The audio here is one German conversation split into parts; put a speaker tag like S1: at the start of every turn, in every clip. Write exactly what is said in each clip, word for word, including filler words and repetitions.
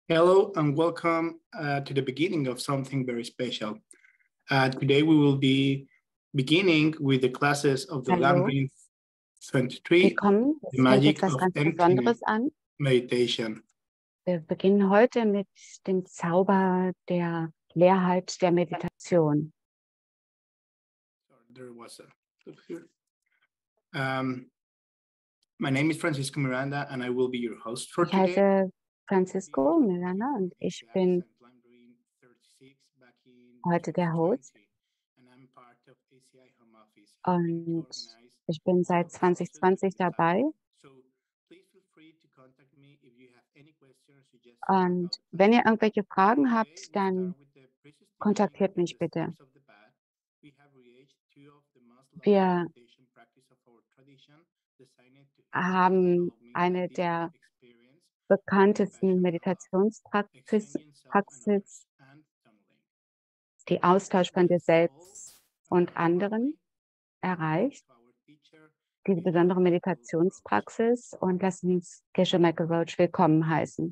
S1: Hello and welcome uh, to the beginning of something very special. Uh, today we will be beginning with the classes of the
S2: Hallo,
S1: Labyrinth twenty-three,
S2: willkommen.
S1: the
S2: Es fängt
S1: magic
S2: etwas
S1: of
S2: ganz
S1: emptiness
S2: Besonderes an.
S1: meditation.
S2: Wir beginnen heute mit dem Zauber der Leerheit der Meditation.
S1: There was a here. Um, my name is Francisco Miranda and I will be your host for
S2: Ich
S1: today.
S2: heiße Francisco Milana und ich bin heute der Host. Und ich bin seit zwanzig zwanzig dabei. Und wenn ihr irgendwelche Fragen habt, dann kontaktiert mich bitte. Wir haben eine der bekanntesten Meditationspraxis, Praxis, die Austausch von dir selbst und anderen erreicht, diese besondere Meditationspraxis, und lass uns Geshe Michael Roach willkommen heißen.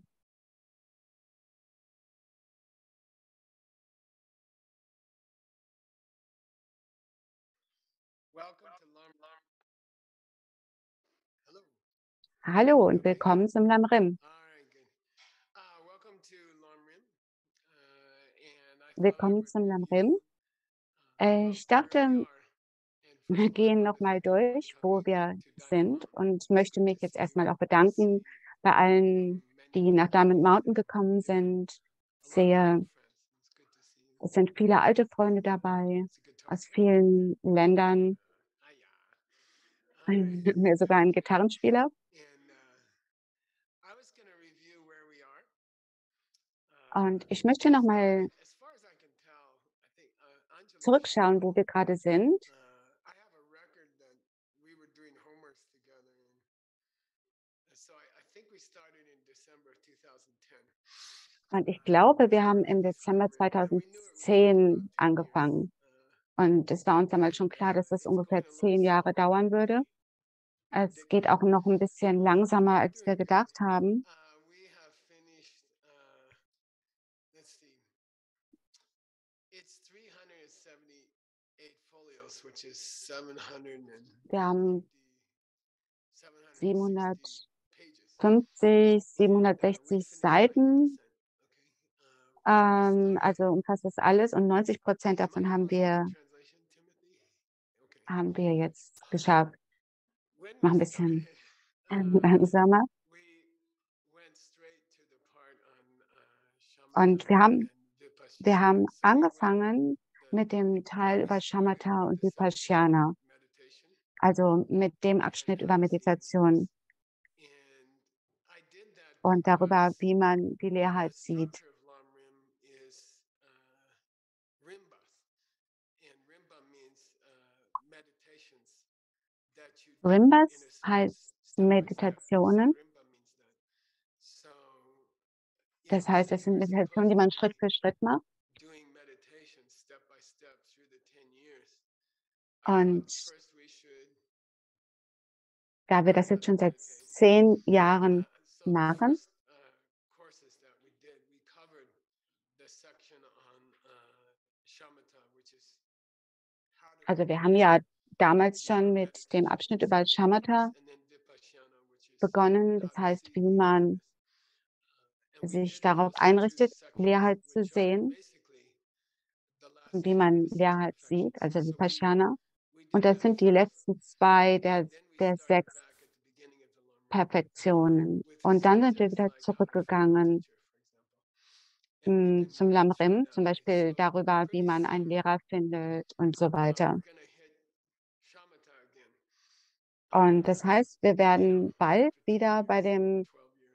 S2: Hallo und willkommen zum Lamrim. Willkommen zum Lamrim. Ich dachte, wir gehen nochmal durch, wo wir sind, und möchte mich jetzt erstmal auch bedanken bei allen, die nach Diamond Mountain gekommen sind. Ich sehe, es sind viele alte Freunde dabei aus vielen Ländern, sogar ein Gitarrenspieler. Und ich möchte nochmal zurückschauen, wo wir gerade sind. Und ich glaube, wir haben im Dezember zweitausendzehn angefangen. Und es war uns damals schon klar, dass das ungefähr zehn Jahre dauern würde. Es geht auch noch ein bisschen langsamer, als wir gedacht haben. Wir haben siebenhundertfünfzig, siebenhundertsechzig Seiten, ähm, also umfasst das alles, und neunzig Prozent davon haben wir, haben wir jetzt geschafft. Mach ein bisschen langsamer. Und wir haben, wir haben angefangen mit dem Teil über Shamatha und Vipassana, also mit dem Abschnitt über Meditation und darüber, wie man die Leerheit sieht. Rimbas heißt Meditationen. Das heißt, es sind Meditationen, die man Schritt für Schritt macht. Und da wir das jetzt schon seit zehn Jahren machen, also wir haben ja damals schon mit dem Abschnitt über Shamatha begonnen. Das heißt, wie man sich darauf einrichtet, Leerheit zu sehen, und wie man Leerheit sieht, also Vipassana. Und das sind die letzten zwei der, der sechs Perfektionen. Und dann sind wir wieder zurückgegangen mh, zum Lamrim, zum Beispiel darüber, wie man einen Lehrer findet und so weiter. Und das heißt, wir werden bald wieder bei dem,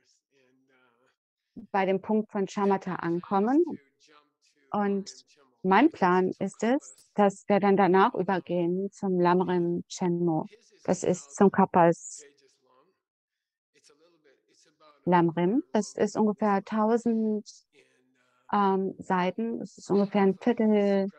S2: bei dem Punkt von Shamatha ankommen. Und mein Plan ist es, dass wir dann danach übergehen zum Lamrim Chenmo. Das ist zum Kappas Lamrim. Das ist ungefähr tausend ähm, Seiten. Das ist ungefähr ein Viertel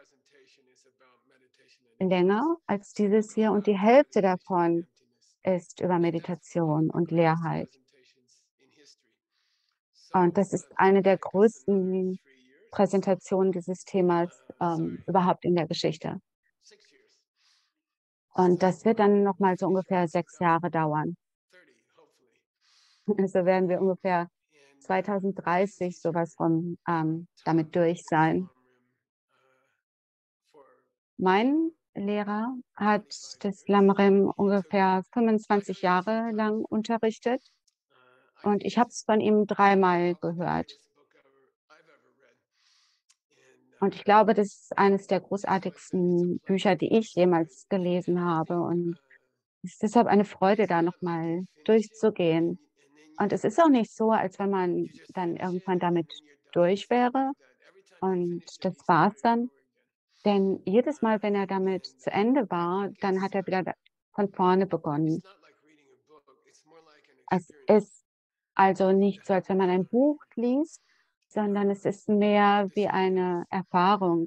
S2: länger als dieses hier. Und die Hälfte davon ist über Meditation und Leerheit. Und das ist eine der größten Präsentationen dieses Themas ähm, überhaupt in der Geschichte. Und das wird dann nochmal so ungefähr sechs Jahre dauern. Also werden wir ungefähr zweitausenddreißig sowas von ähm, damit durch sein. Mein Lehrer hat das Lamrim ungefähr fünfundzwanzig Jahre lang unterrichtet und ich habe es von ihm dreimal gehört. Und ich glaube, das ist eines der großartigsten Bücher, die ich jemals gelesen habe. Und es ist deshalb eine Freude, da nochmal durchzugehen. Und es ist auch nicht so, als wenn man dann irgendwann damit durch wäre. Und das war's dann. Denn jedes Mal, wenn er damit zu Ende war, dann hat er wieder da- von vorne begonnen. Es ist also nicht so, als wenn man ein Buch liest, sondern es ist mehr wie eine Erfahrung.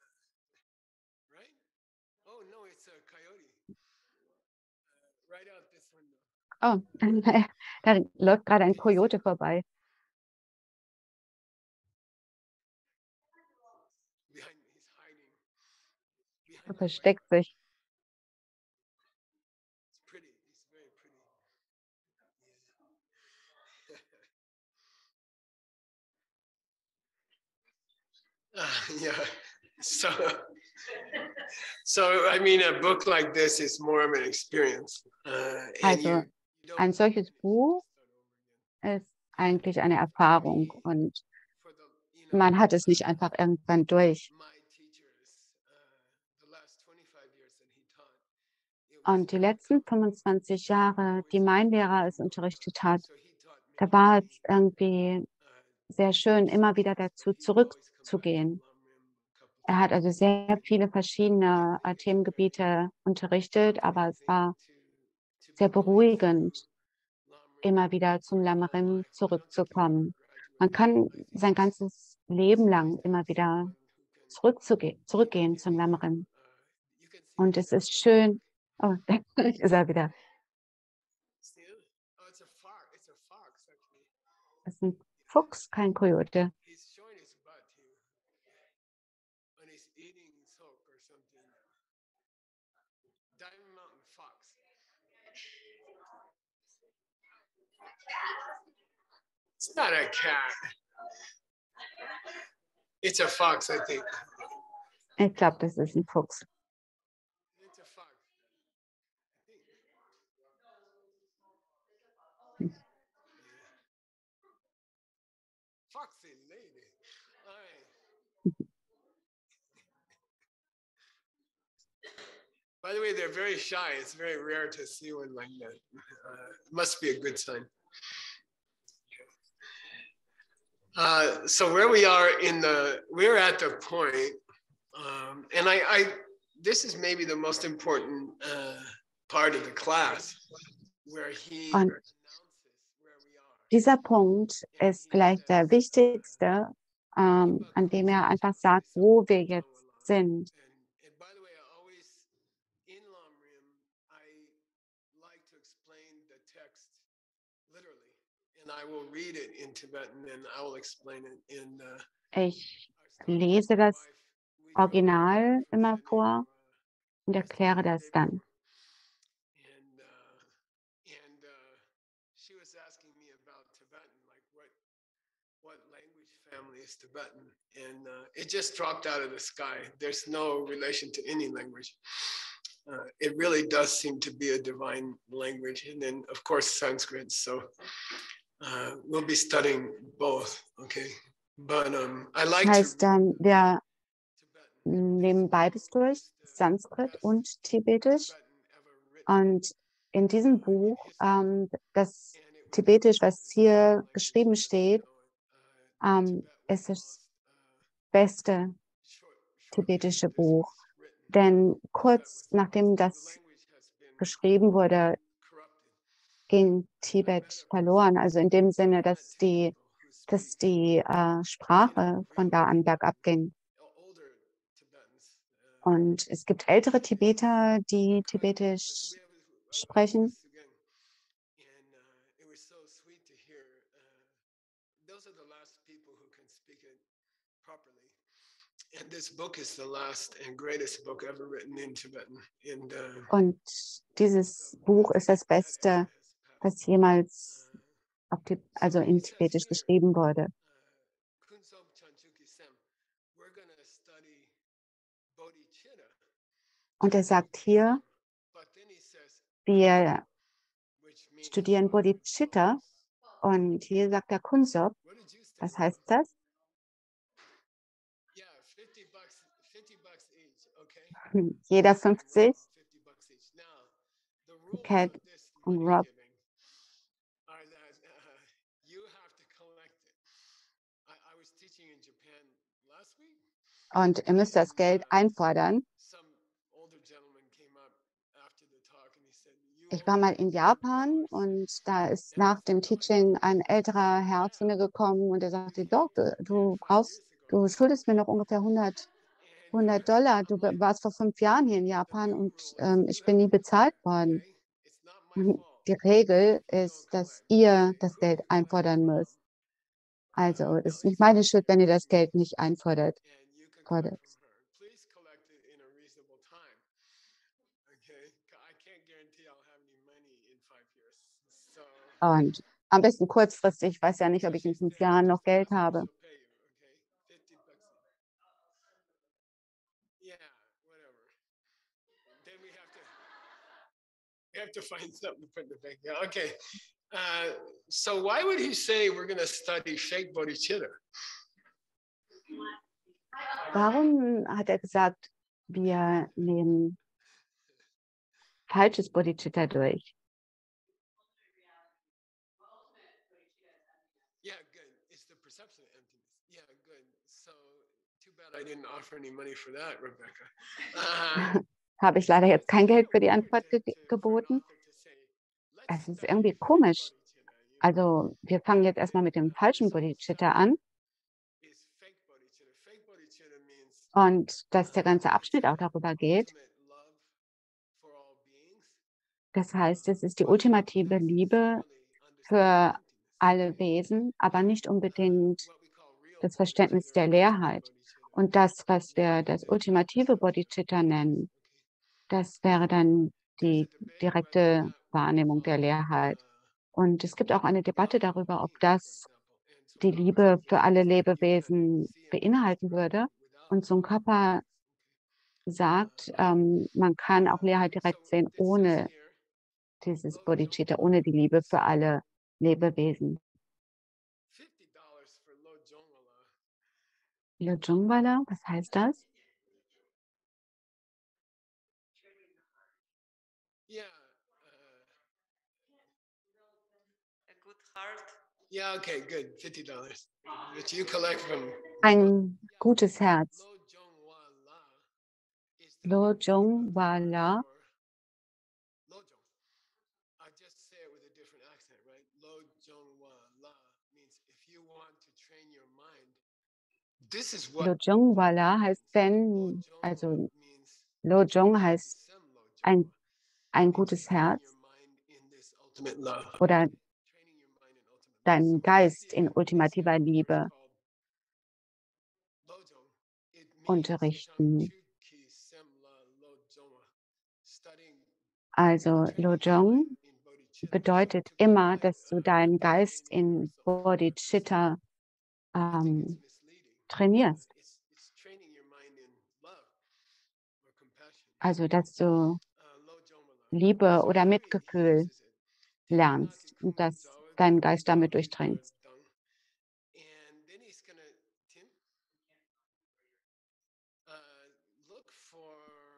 S2: Oh, da läuft gerade ein Kojote vorbei. Er versteckt sich.
S3: Yeah. So, so I mean, a book like this is more of an experience. Uh, and
S2: Also
S3: you, you don't
S2: ein solches Buch ist eigentlich eine Erfahrung und
S3: for the, you know,
S2: man hat es nicht einfach irgendwann durch.
S3: my teachers, uh, the last twenty-five years that he taught, it was
S2: Und die letzten fünfundzwanzig Jahre, die mein Lehrer es unterrichtet hat,
S3: so he taught me,
S2: da war es irgendwie
S3: uh,
S2: sehr schön, immer wieder dazu
S3: he would always come back to
S2: zurückzugehen.
S3: Lamrim a couple
S2: Er hat also sehr viele verschiedene äh, Themengebiete unterrichtet, aber es war
S3: to to
S2: sehr
S3: be going through
S2: beruhigend,
S3: Lamrim
S2: immer wieder zum
S3: for your whole
S2: Lamarim
S3: life. You don't have to be a
S2: zurückzukommen. Man
S3: graduate.
S2: kann
S3: I think
S2: sein
S3: it's
S2: ganzes Leben
S3: it's
S2: lang
S3: nice to
S2: immer
S3: have
S2: wieder
S3: someone who can
S2: zurückzugehen,
S3: give
S2: zurückgehen
S3: give
S2: zum
S3: you
S2: Lamarim.
S3: uh, you can see
S2: Und
S3: it
S2: es
S3: there.
S2: ist
S3: Let me
S2: schön. Oh, da ist er wieder.
S3: see it. Oh, it's a fox. It's a fox actually.
S2: Das ist ein Fuchs, kein Kojote.
S3: He's showing his butt here, and he's eating silk or something. Diamond Mountain fox. It's not a cat. It's a fox, I think.
S2: Ich glaube, das ist ein Fuchs.
S3: It's a fox. I think.
S2: Hm.
S3: Foxy lady. All right. By the way, they're very shy. It's very rare to see one like that. Uh, must be a good sign. Uh, so where we are in the, we're at the point, um, and I, I, this is maybe the most important uh, part of the class, where he
S2: Und
S3: announces where we are.
S2: dieser Punkt ist vielleicht der wichtigste, ähm, an dem er einfach sagt, wo wir jetzt sind.
S3: And, and by the way, I always, in Lamrim, I like to explain the text literally, and I will read it in Tibetan, and I will explain it in uh,
S2: Ich
S3: our study.
S2: lese
S3: My
S2: das
S3: wife, we drove
S2: Original
S3: from
S2: immer
S3: San
S2: vor
S3: Diego, uh,
S2: und erkläre das
S3: yesterday
S2: dann.
S3: and uh, and uh, she was asking me about Tibetan, like what what language family is Tibetan, and uh, it just dropped out of the sky. There's no relation to any language. Uh, it really does seem to be a divine language, and then of course Sanskrit. So uh, we'll be studying both. Okay, but um, I like to
S2: Heißt dann, wir
S3: Tibetan.
S2: nehmen beides durch, Sanskrit und Tibetisch.
S3: Tibetan ever written.
S2: Und in diesem Buch, ähm, das Tibetisch, was hier geschrieben steht, ähm, ist das beste tibetische Buch. Denn kurz nachdem das geschrieben wurde, ging Tibet verloren. Also in dem Sinne, dass die, dass die äh, Sprache von da an bergab ging. Und es gibt ältere Tibeter, die Tibetisch sprechen.
S3: And this book is the last and greatest book ever written in Tibetan. And, uh,
S2: Und dieses Buch ist das Beste, was jemals auf die, also in Tibetisch geschrieben wurde.
S3: Kunsop Chanchuki Sem, we're going to study bodhicitta.
S2: Und er sagt hier,
S3: But then he says,
S2: wir
S3: which means,
S2: studieren Bodhicitta. Und hier sagt er Kunsop.
S3: what did you say?
S2: Was heißt das?
S3: Yeah, fifty bucks, fifty bucks each, okay?
S2: Jeder fünfzig.
S3: fifty bucks each. Now, the rules
S2: Cat
S3: of this
S2: und
S3: money
S2: Rob.
S3: giving are that uh, you have to collect it. I, I was teaching in Japan last week.
S2: Und ihr müsst das Geld einfordern.
S3: Some older gentleman came up after the talk and he said, you
S2: Ich war mal in Japan und da ist nach dem Teaching ein älterer Herr zu mir gekommen und er sagte, doch, du, du brauchst, du schuldest mir noch ungefähr hundert, hundert Dollar. Du warst vor fünf Jahren hier in Japan und ähm, ich bin nie bezahlt worden. Und die Regel ist, dass ihr das Geld einfordern müsst. Also es ist nicht meine Schuld, wenn ihr das Geld nicht einfordert.
S3: and you can
S2: Fordert.
S3: collect from her. Please collect it in a reasonable time. Okay, I can't guarantee I'll have any money in five years. So
S2: Und am besten kurzfristig. Ich weiß ja nicht, ob ich in fünf Jahren noch Geld habe.
S3: she'll pay you, okay? fifty bucks. Yeah, whatever. Then we have to we have to find something to put in the bank. Yeah, okay. Uh, so why would he say we're going to study fake bodhicitta?
S2: Warum hat er gesagt, wir nehmen falsches Bodhicitta durch?
S3: Yeah, good. It's the perception of emptiness. Yeah, good. So too bad I didn't offer any money for that, Rebecca. Uh,
S2: Habe ich leider jetzt kein Geld für die Antwort ge
S3: to- for an
S2: geboten.
S3: author to say, let's
S2: Es ist
S3: study
S2: irgendwie
S3: fake
S2: komisch.
S3: bodhicitta, you know?
S2: Also wir fangen jetzt erstmal mit dem falschen Bodhicitta an
S3: Is fake bodhicitta. Fake bodhicitta means
S2: und dass der
S3: uh,
S2: ganze
S3: it's
S2: Abschnitt auch darüber geht.
S3: ultimate love for all beings.
S2: Das heißt, es ist die ultimative Liebe für alle Wesen, aber nicht unbedingt das Verständnis der Leerheit. Und das, was wir das ultimative Bodhicitta nennen, das wäre dann die direkte Wahrnehmung der Leerheit. Und es gibt auch eine Debatte darüber, ob das die Liebe für alle Lebewesen beinhalten würde. Und Tsongkhapa sagt, ähm, man kann auch Leerheit direkt sehen, ohne dieses Bodhicitta, ohne die Liebe für alle Lebewesen.
S3: fifty dollars for Lo Jongwala.
S2: Lojongwala, was heißt das?
S3: Yeah. Uh,
S4: A good heart.
S3: yeah, okay, good. fifty dollars. That you collect from
S2: Ein gutes Herz.
S3: Lo Jongwala is the
S2: Lojongwala,
S3: for Lojong. I just say it with a different accent, right? Lojongwala means if you want to train your mind. This is what
S2: Lojongwala heißt, wenn, also Lojong heißt ein, ein gutes Herz oder dein Geist in ultimativer Liebe unterrichten. Also Lojong bedeutet immer, dass du deinen Geist in Bodhicitta ähm, trainierst. Also dass du Liebe oder Mitgefühl lernst und dass deinen Geist damit durchdringst.
S3: And then he's gonna, Tim, uh, look for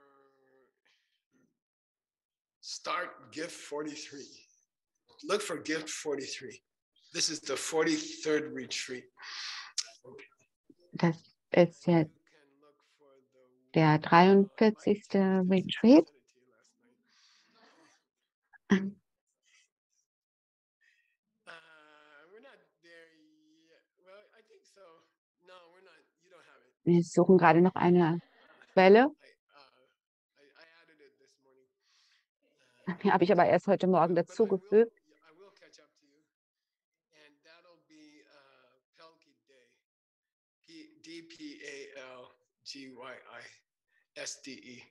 S3: start gift forty-three. Look for gift forty-three. This is the forty-third retreat.
S2: Das ist jetzt
S3: You can look for the
S2: der dreiundvierzigste Retreat.
S3: Uh, we're not there yet. Well, I think so. No, we're not. You don't have it.
S2: Wir suchen gerade noch eine Quelle.
S3: I, uh, I, I added it this morning. Uh,
S2: Die habe ich aber erst heute Morgen
S3: but- but I will-
S2: dazugefügt.
S3: I will catch up to you. And that'll be uh, Pelkey Day. P- D P A L G Y I S D E.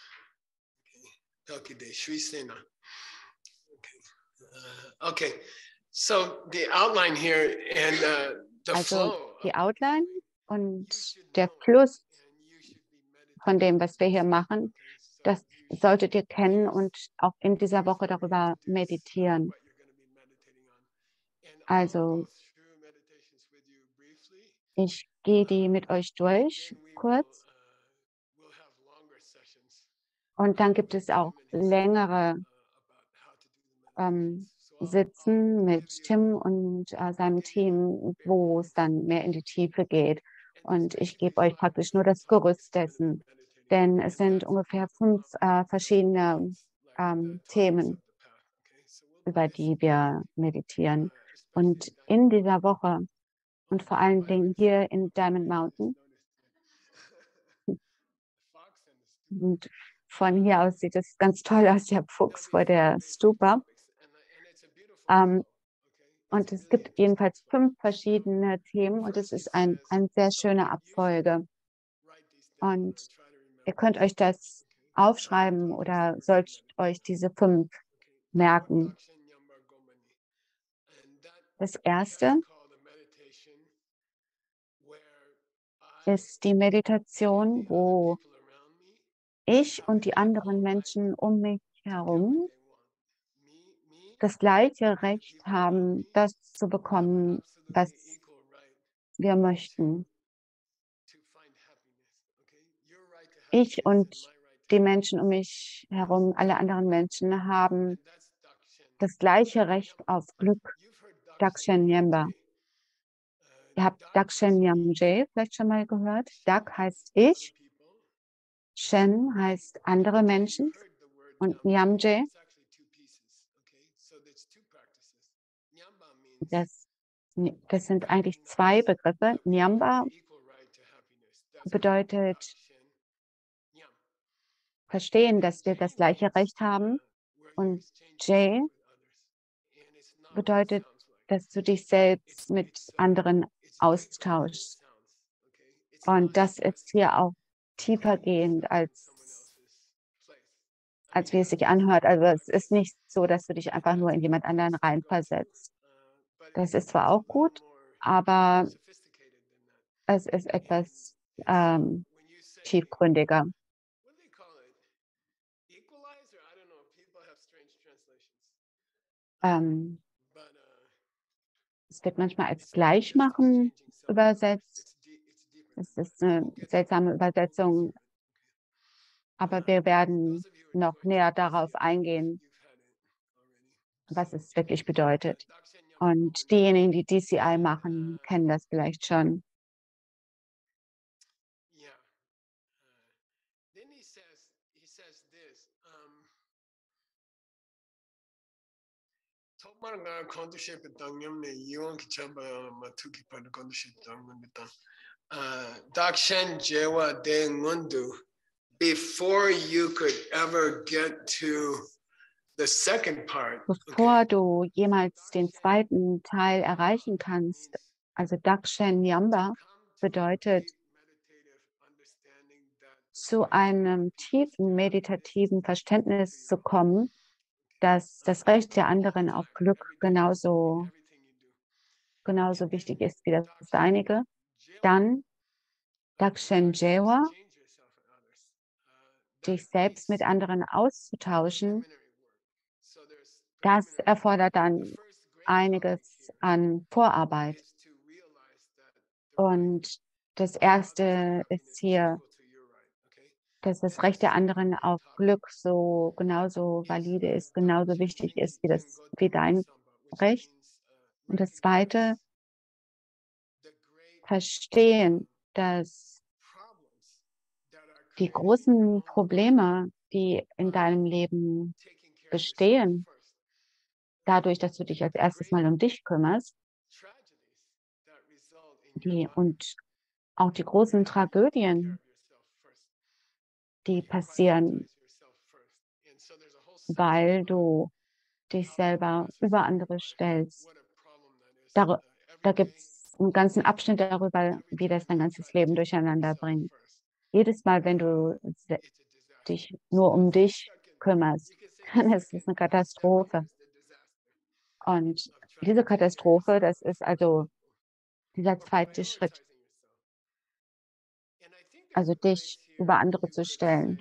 S3: Okay, the Sri Sena. Okay. Uh, okay, so the outline here and uh, the
S2: Also
S3: flow.
S2: die Outline und der Fluss von dem, was wir hier machen, das solltet ihr kennen und auch in dieser Woche darüber meditieren. Also ich gehe die mit euch durch, kurz. Und dann gibt es auch längere ähm, Sitzen mit Tim und äh, seinem Team, wo es dann mehr in die Tiefe geht. Und ich gebe euch praktisch nur das Gerüst dessen, denn es sind ungefähr fünf äh, verschiedene ähm, Themen, über die wir meditieren. Und in dieser Woche und vor allen Dingen hier in Diamond Mountain, und von hier aus sieht es ganz toll aus, der Fuchs vor der Stupa. Ähm, und es gibt jedenfalls fünf verschiedene Themen und es ist ein, eine sehr schöne Abfolge. Und ihr könnt euch das aufschreiben oder sollt euch diese fünf merken. Das erste ist die Meditation, wo ich und die anderen Menschen um mich herum das gleiche Recht haben, das zu bekommen, was wir möchten. Ich und die Menschen um mich herum, alle anderen Menschen, haben das gleiche Recht auf Glück. Dakshen Nyamba. Ihr habt Dakshen Nyamje vielleicht schon mal gehört. Dak heißt ich, Shen heißt andere Menschen und Nyamje, das, das sind eigentlich zwei Begriffe. Nyamba bedeutet verstehen, dass wir das gleiche Recht haben, und J bedeutet, dass du dich selbst mit anderen austauschst. Und das ist hier auch tiefergehend, als, als wie es sich anhört. Also es ist nicht so, dass du dich einfach nur in jemand anderen reinversetzt. Das ist zwar auch gut, aber es ist etwas ähm, tiefgründiger. Ähm, es wird manchmal als Gleichmachen übersetzt. Es ist eine seltsame Übersetzung, aber wir werden noch näher darauf eingehen, was es wirklich bedeutet. Und diejenigen, die D C I machen, kennen das vielleicht schon.
S3: Dakshen Jewa de Ngundu, before you could ever get to the second part.
S2: Bevor okay. du jemals den zweiten Teil erreichen kannst, also Dakshen Nyamba bedeutet, zu einem tiefen meditativen Verständnis zu kommen, dass das Recht der anderen auf Glück genauso, genauso wichtig ist wie das deinige, dann Dakshen Jewa, dich selbst mit anderen auszutauschen, das erfordert dann einiges an Vorarbeit. Und das Erste ist hier, dass das Recht der anderen auf Glück so genauso valide ist, genauso wichtig ist wie, das, wie dein Recht. Und das Zweite, verstehen, dass die großen Probleme, die in deinem Leben bestehen, dadurch, dass du dich als erstes mal um dich kümmerst, die, und auch die großen Tragödien, die passieren, weil du dich selber über andere stellst. Da, da gibt es einen ganzen Abschnitt darüber, wie das dein ganzes Leben durcheinander bringt. jedes Mal, wenn du dich nur um dich kümmerst, dann ist es eine Katastrophe. Und diese Katastrophe, das ist also dieser zweite Schritt, also dich über andere zu stellen.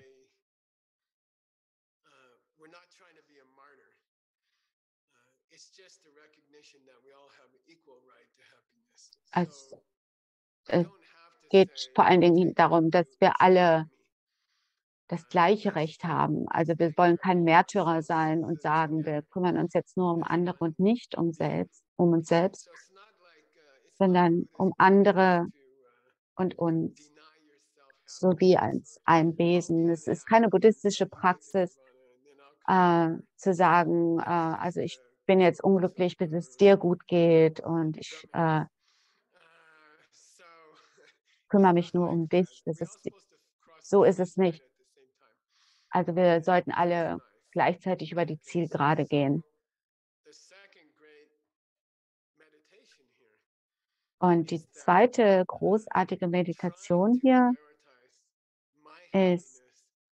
S2: Also, es geht vor allen Dingen darum, dass wir alle das gleiche Recht haben. Also wir wollen kein Märtyrer sein und sagen, wir kümmern uns jetzt nur um andere und nicht um selbst, um uns selbst, sondern um andere und uns, so wie als ein Wesen. Es ist keine buddhistische Praxis, äh, zu sagen, äh, also ich bin jetzt unglücklich, bis es dir gut geht und ich äh, kümmere mich nur um dich. Das ist, so ist es nicht. Also wir sollten alle gleichzeitig über die Zielgerade gehen. Und die zweite großartige Meditation hier ist,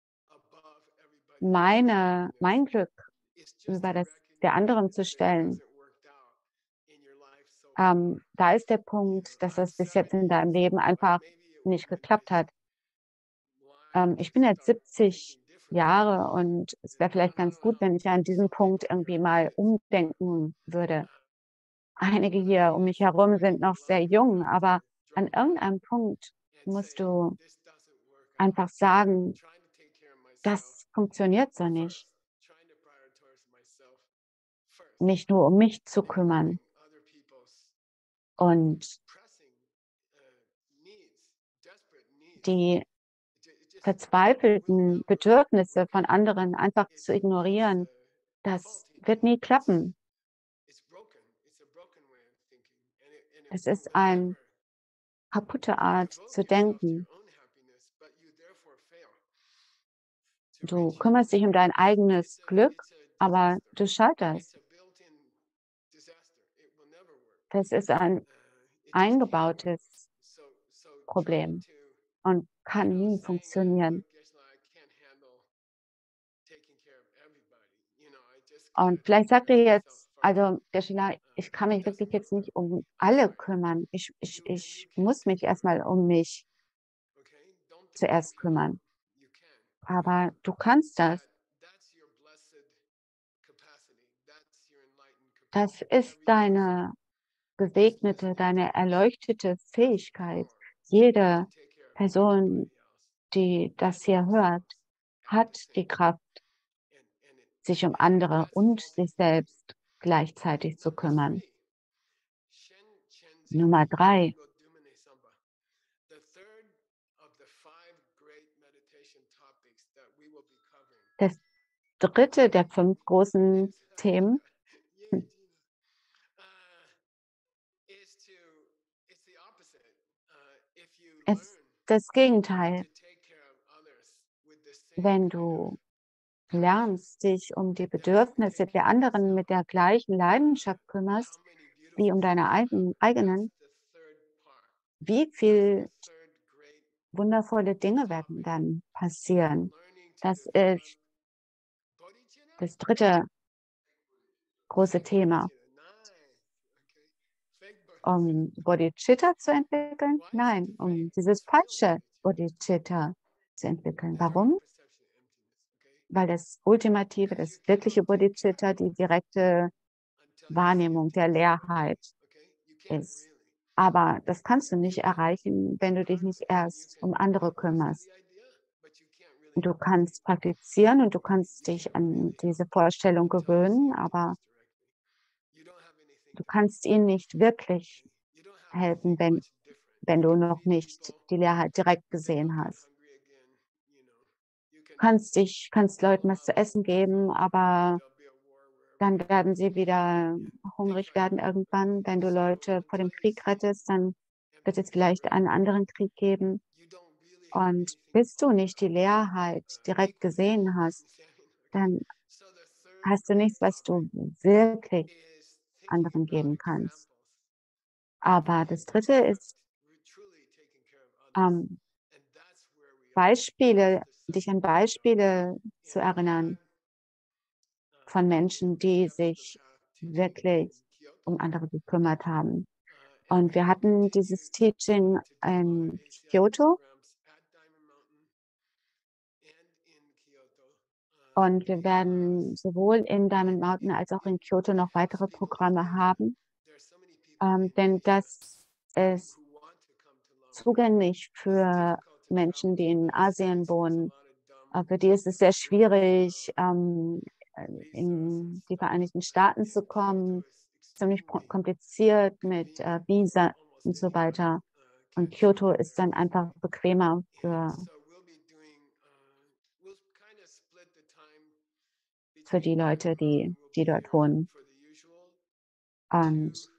S2: meine, mein Glück über das der anderen zu stellen. Ähm, da ist der Punkt, dass das bis jetzt in deinem Leben einfach nicht geklappt hat. Ähm, ich bin jetzt siebzig Jahre und es wäre vielleicht ganz gut, wenn ich an diesem Punkt irgendwie mal umdenken würde. Einige hier um mich herum sind noch sehr jung, aber an irgendeinem Punkt musst du einfach sagen, das funktioniert so nicht. Mich nur um mich zu kümmern und die verzweifelten Bedürfnisse von anderen einfach zu ignorieren, das wird nie klappen. Es ist eine kaputte Art zu denken. Du kümmerst dich um dein eigenes Glück, aber du scheiterst. Das ist ein eingebautes Problem und kann nie funktionieren. Und vielleicht sagt ihr jetzt, also der Schiller, ich kann mich wirklich jetzt nicht um alle kümmern. Ich, ich, ich muss mich erstmal um mich zuerst kümmern. Aber du kannst das. Das ist deine gesegnete, deine erleuchtete Fähigkeit. Jede Person, die das hier hört, hat die Kraft, sich um andere und sich selbst gleichzeitig zu kümmern. Nummer drei. Das dritte der fünf großen Themen ist das Gegenteil. Wenn du lernst, dich um die Bedürfnisse der anderen mit der gleichen Leidenschaft kümmerst, wie um deine eigenen, wie viel wundervolle Dinge werden dann passieren. Das ist das dritte große Thema. Um Bodhicitta zu entwickeln? Nein, um dieses falsche Bodhicitta zu entwickeln. Warum? Weil das ultimative, das wirkliche Bodhicitta die direkte Wahrnehmung der Leerheit ist. Aber das kannst du nicht erreichen, wenn du dich nicht erst um andere kümmerst. Du kannst praktizieren und du kannst dich an diese Vorstellung gewöhnen, aber du kannst ihnen nicht wirklich helfen, wenn, wenn du noch nicht die Leerheit direkt gesehen hast. Du kannst dich, kannst Leuten was zu essen geben, aber dann werden sie wieder hungrig werden irgendwann. Wenn du Leute vor dem Krieg rettest, dann wird es vielleicht einen anderen Krieg geben. Und bis du nicht die Leerheit direkt gesehen hast, dann hast du nichts, was du wirklich anderen geben kannst. Aber das Dritte ist, ähm, Beispiele, dich an Beispiele zu erinnern von Menschen, die sich wirklich um andere gekümmert haben. Und wir hatten dieses Teaching in Kyoto und wir werden sowohl in Diamond Mountain als auch in Kyoto noch weitere Programme haben, ähm, denn das ist zugänglich für Menschen, die in Asien wohnen. Äh, Für die ist es sehr schwierig, ähm, in die Vereinigten Staaten zu kommen. Ziemlich pro- kompliziert mit äh, Visa und so weiter. Und Kyoto ist dann einfach bequemer für, für die Leute, die, die dort wohnen. Und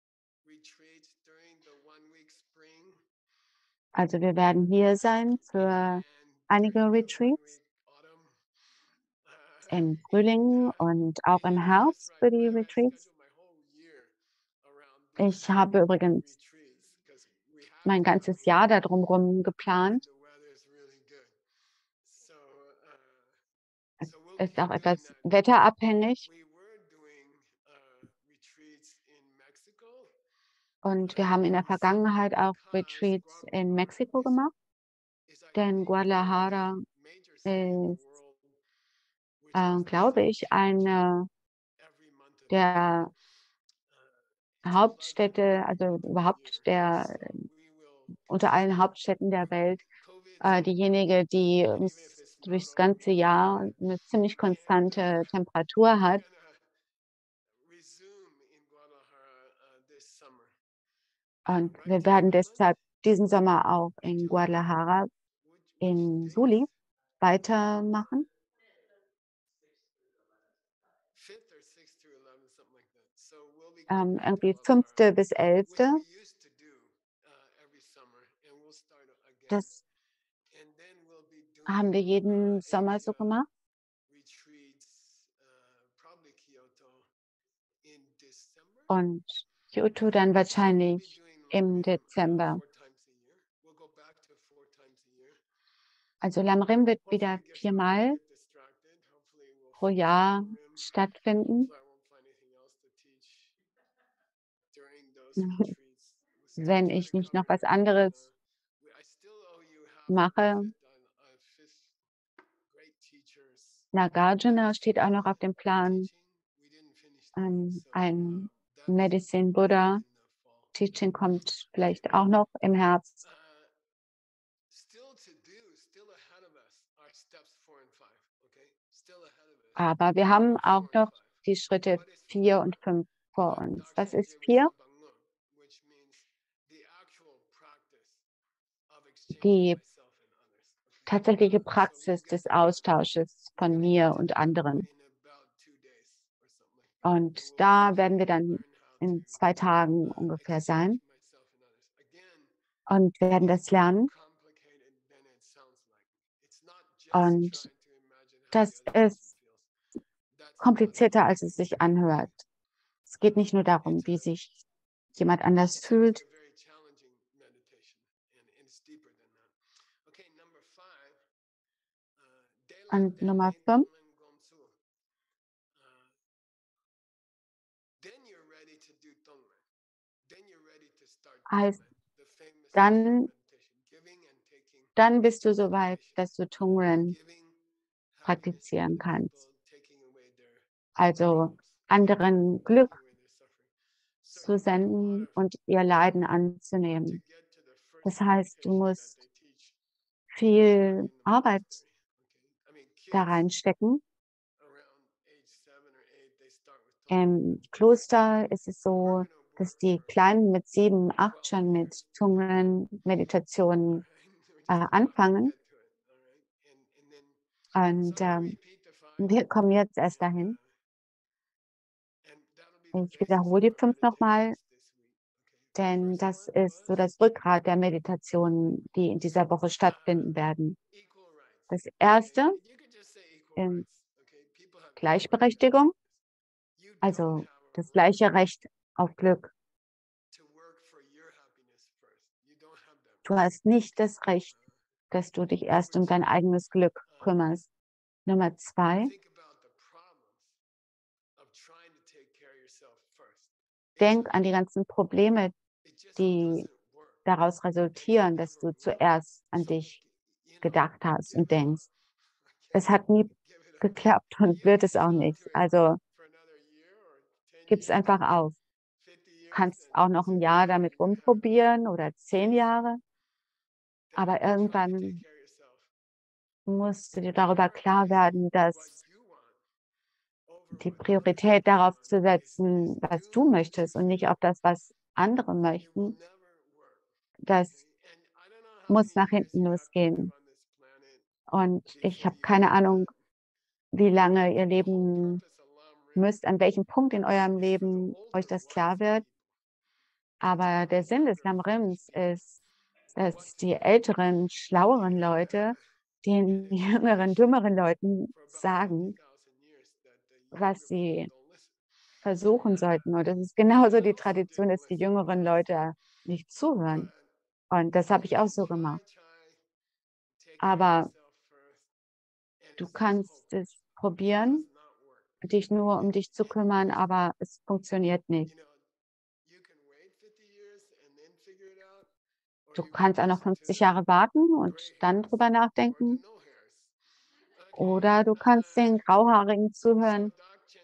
S2: also wir werden hier sein für einige Retreats im Frühling und auch im Herbst für die Retreats. Ich habe übrigens mein ganzes Jahr darum rum geplant. Es ist auch etwas wetterabhängig. Und wir haben in der Vergangenheit auch Retreats in Mexiko gemacht, denn Guadalajara ist, äh, glaube ich, eine der Hauptstädte, also überhaupt der unter allen Hauptstädten der Welt, äh, diejenige, die uns durchs ganze Jahr eine ziemlich konstante Temperatur hat. Und wir werden deshalb diesen Sommer auch in Guadalajara in Juli weitermachen. Ähm, irgendwie fünfte bis elfte. Das haben wir jeden Sommer so gemacht. Und Kyoto dann wahrscheinlich im Dezember. Also Lamrim wird wieder viermal pro Jahr stattfinden. Wenn ich nicht noch was anderes mache. Nagarjuna steht auch noch auf dem Plan. Ähm, ein Medicine Buddha Teaching kommt vielleicht auch noch im Herbst. Aber wir haben auch noch die Schritte vier und fünf vor uns. Was ist vier? Die tatsächliche Praxis des Austausches von mir und anderen. Und da werden wir dann in zwei Tagen ungefähr sein und werden das lernen. Und das ist komplizierter, als es sich anhört. Es geht nicht nur darum, wie sich jemand anders fühlt. Und Nummer fünf heißt, dann, dann bist du so weit, dass du Tonglen praktizieren kannst. Also anderen Glück zu senden und ihr Leiden anzunehmen. Das heißt, du musst viel Arbeit da reinstecken. Im Kloster ist es so, dass die Kleinen mit sieben, acht schon mit Tonglen-Meditationen äh, anfangen. Und ähm, wir kommen jetzt erst dahin. Ich wiederhole die fünf nochmal, denn das ist so das Rückgrat der Meditationen, die in dieser Woche stattfinden werden. Das erste ist Gleichberechtigung, also das gleiche Recht auf Glück. Du hast nicht das Recht, dass du dich erst um dein eigenes Glück kümmerst. Nummer zwei, denk an die ganzen Probleme, die daraus resultieren, dass du zuerst an dich gedacht hast und denkst. Es hat nie geklappt und wird es auch nicht. Also gib es einfach auf. Kannst auch noch ein Jahr damit rumprobieren oder zehn Jahre. Aber irgendwann musst du dir darüber klar werden, dass die Priorität darauf zu setzen, was du möchtest und nicht auf das, was andere möchten, das muss nach hinten losgehen. Und ich habe keine Ahnung, wie lange ihr leben müsst, an welchem Punkt in eurem Leben euch das klar wird. Aber der Sinn des Lamrims ist, dass die älteren, schlaueren Leute den jüngeren, dümmeren Leuten sagen, was sie versuchen sollten. Und es ist genauso die Tradition, dass die jüngeren Leute nicht zuhören. Und das habe ich auch so gemacht. Aber du kannst es probieren, dich nur um dich zu kümmern, aber es funktioniert nicht. Du kannst auch noch fünfzig Jahre warten und dann drüber nachdenken. Oder du kannst den Grauhaarigen zuhören.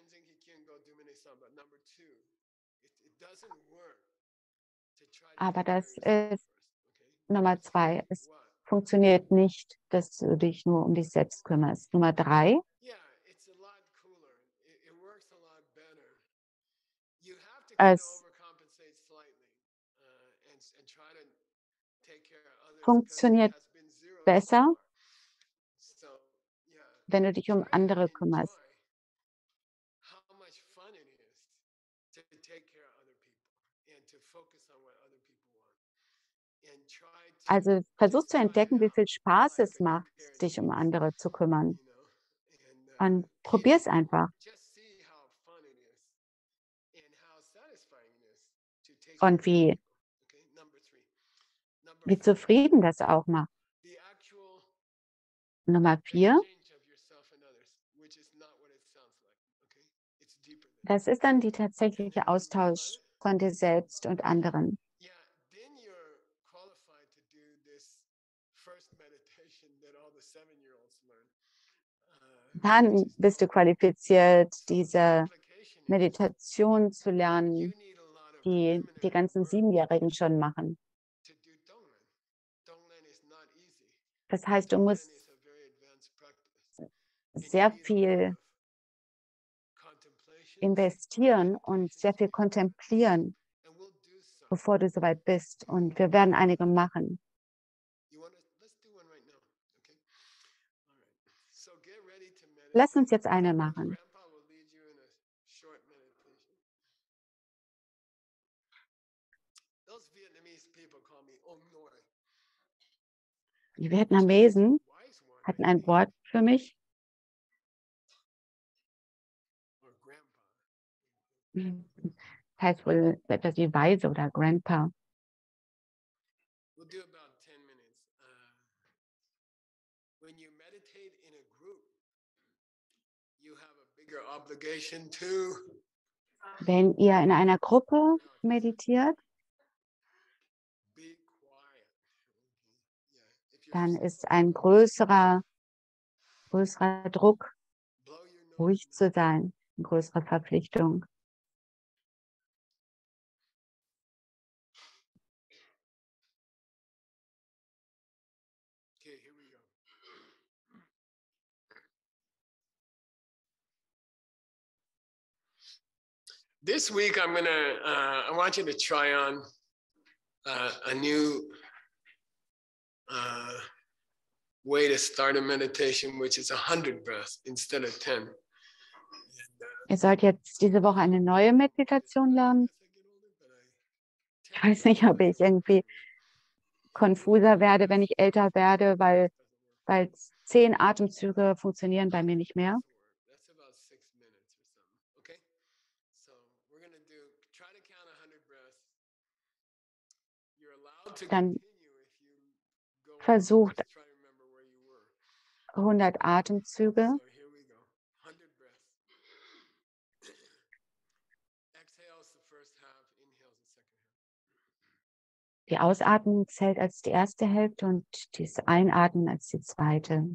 S2: Aber das ist Nummer zwei. Es funktioniert nicht, dass du dich nur um dich selbst kümmerst. Nummer drei. Es funktioniert besser, wenn du dich um andere kümmerst. Also versuch zu entdecken, wie viel Spaß es macht, dich um andere zu kümmern. Und probier es einfach. Und wie, wie zufrieden das auch macht. Nummer vier. Das ist dann die tatsächliche Austausch von dir selbst und anderen. Dann bist du qualifiziert, diese Meditation zu lernen, die die ganzen Siebenjährigen schon machen. Das heißt, du musst sehr viel investieren und sehr viel kontemplieren, bevor du soweit bist. Und wir werden einige machen. Lass uns jetzt eine machen. Die Vietnamesen hatten ein Wort für mich. Heißt wohl etwas wie Weise oder Grandpa. Wenn ihr in einer Gruppe meditiert, dann ist ein größerer, größerer Druck, ruhig zu sein, eine größere Verpflichtung.
S3: This week, I'm gonna. Uh, I want you to try on uh, a new uh, way to start a meditation, which is a hundred breaths instead of ten.
S2: Ihr sollt jetzt diese Woche eine neue Meditation lernen. Ich weiß nicht, ob ich irgendwie konfuser werde, wenn ich älter werde, weil, weil zehn Atemzüge funktionieren bei mir nicht mehr. Dann versucht hundert Atemzüge.
S3: So here we go. one hundred breaths. Exhales the first half, inhales the second half.
S2: Die Ausatmung zählt als die erste Hälfte und das Einatmen als die zweite.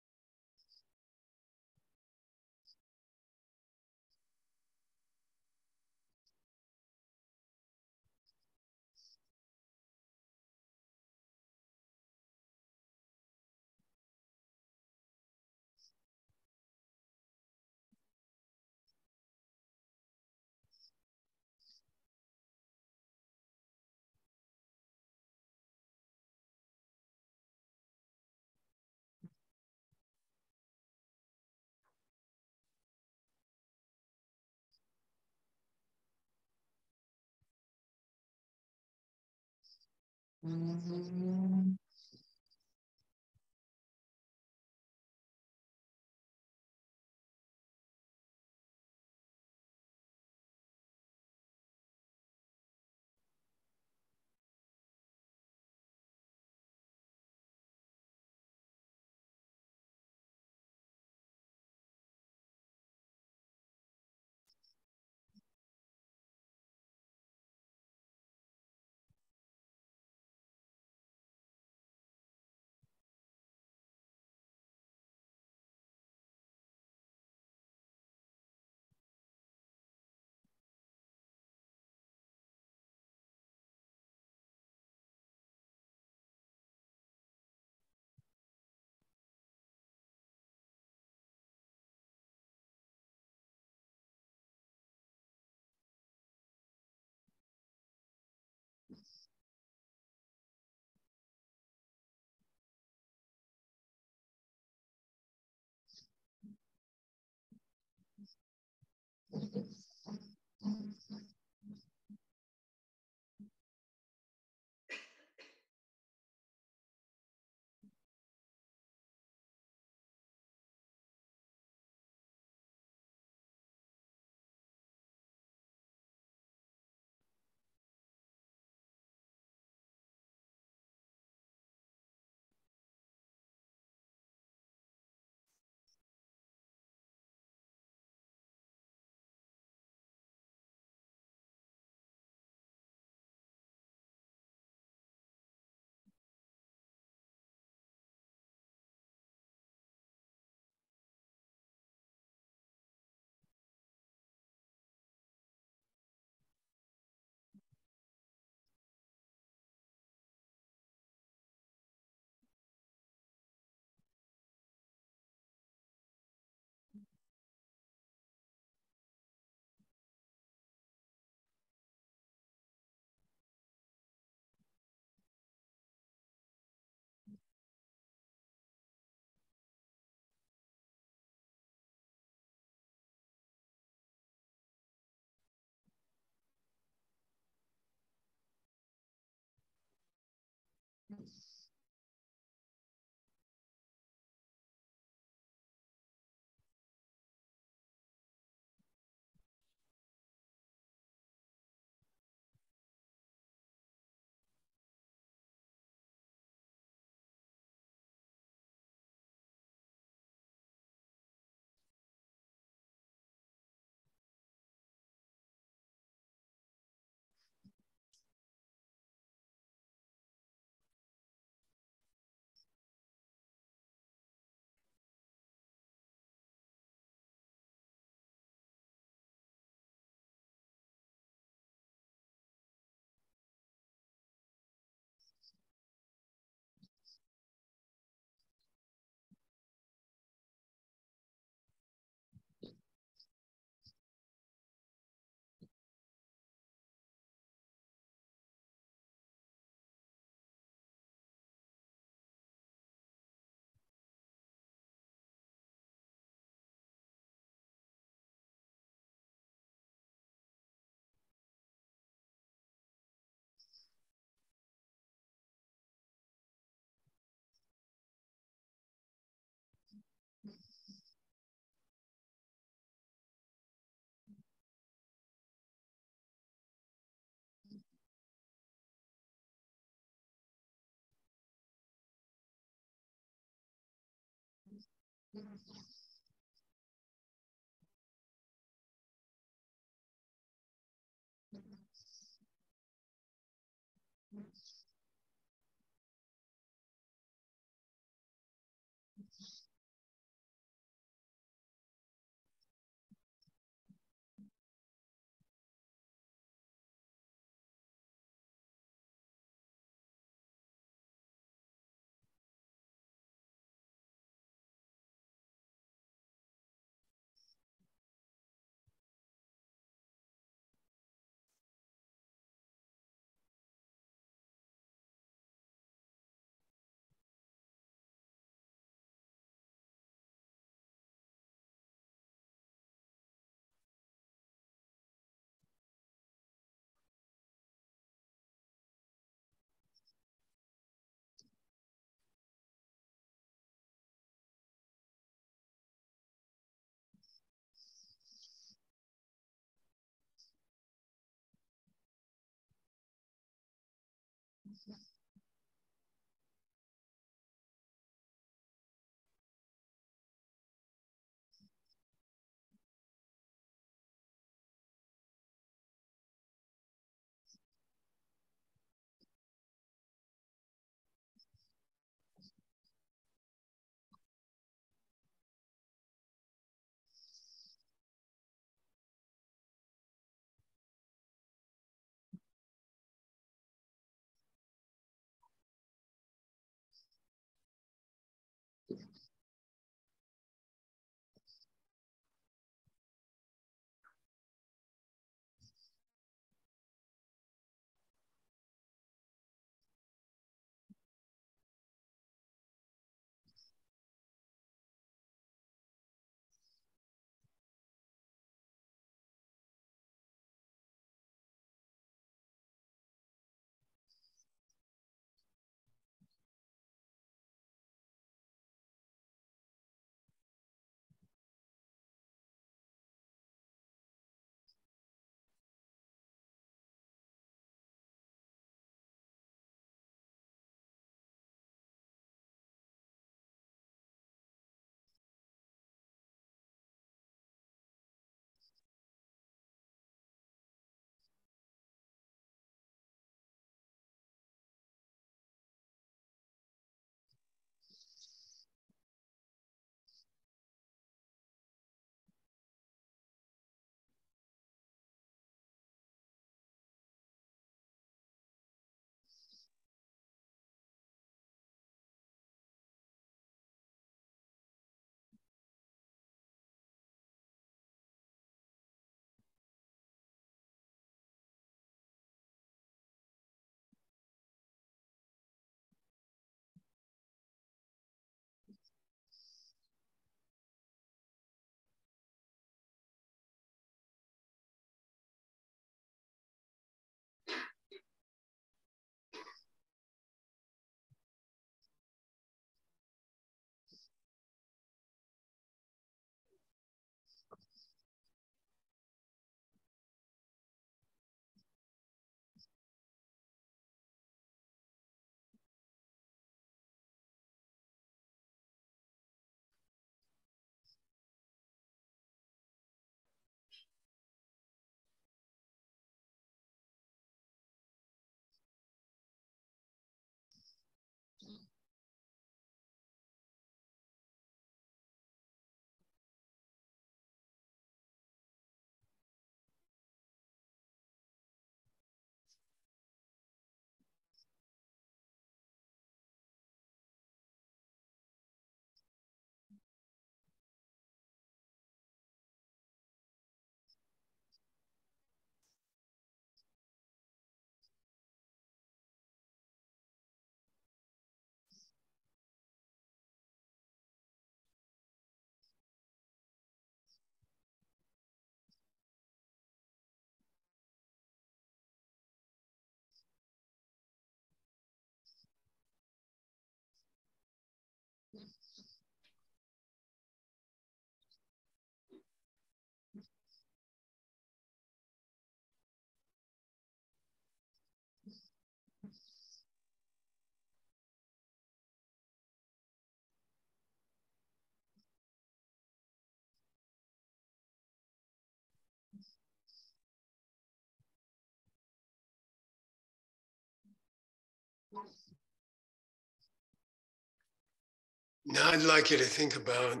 S3: Now I'd like you to think about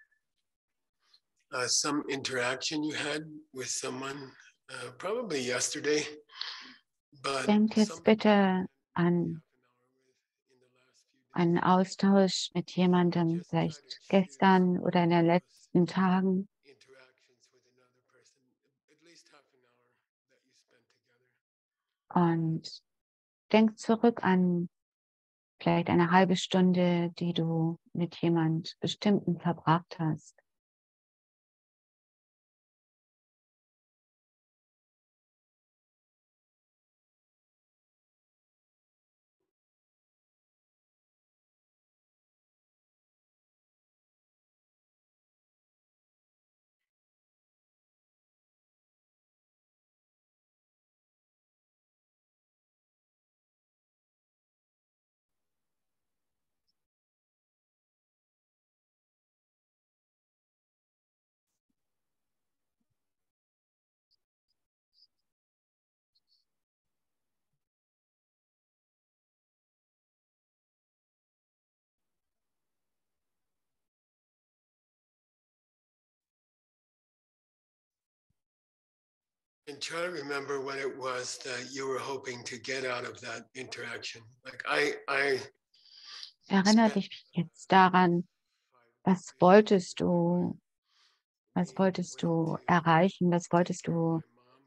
S3: uh, some interaction you had with someone, uh, probably yesterday, but
S2: Denk jetzt bitte an einen Austausch mit jemandem, vielleicht gestern oder in den letzten Tagen. Und denk zurück an vielleicht eine halbe Stunde, die du mit jemand Bestimmten verbracht hast.
S3: And try to remember what it was that you were hoping to get out of that interaction. Like I, I
S2: Erinnere dich jetzt daran, was wolltest du, was wolltest du erreichen, was wolltest du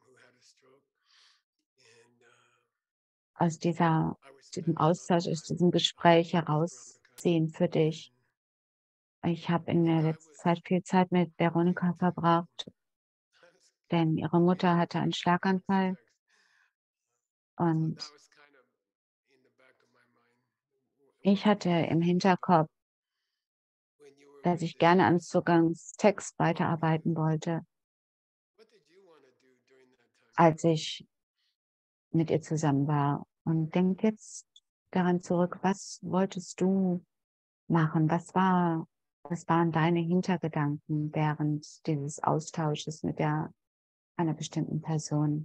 S2: aus dieser, diesem Austausch, aus diesem Gespräch herausziehen für dich. Ich habe in der letzten Zeit viel Zeit mit Veronika verbracht, denn ihre Mutter hatte einen Schlaganfall und ich hatte im Hinterkopf, dass ich gerne an Zugangstext weiterarbeiten wollte, als ich mit ihr zusammen war. Und denk jetzt daran zurück, was wolltest du machen? Was war, was waren deine Hintergedanken während dieses Austausches mit der, einer bestimmten Person?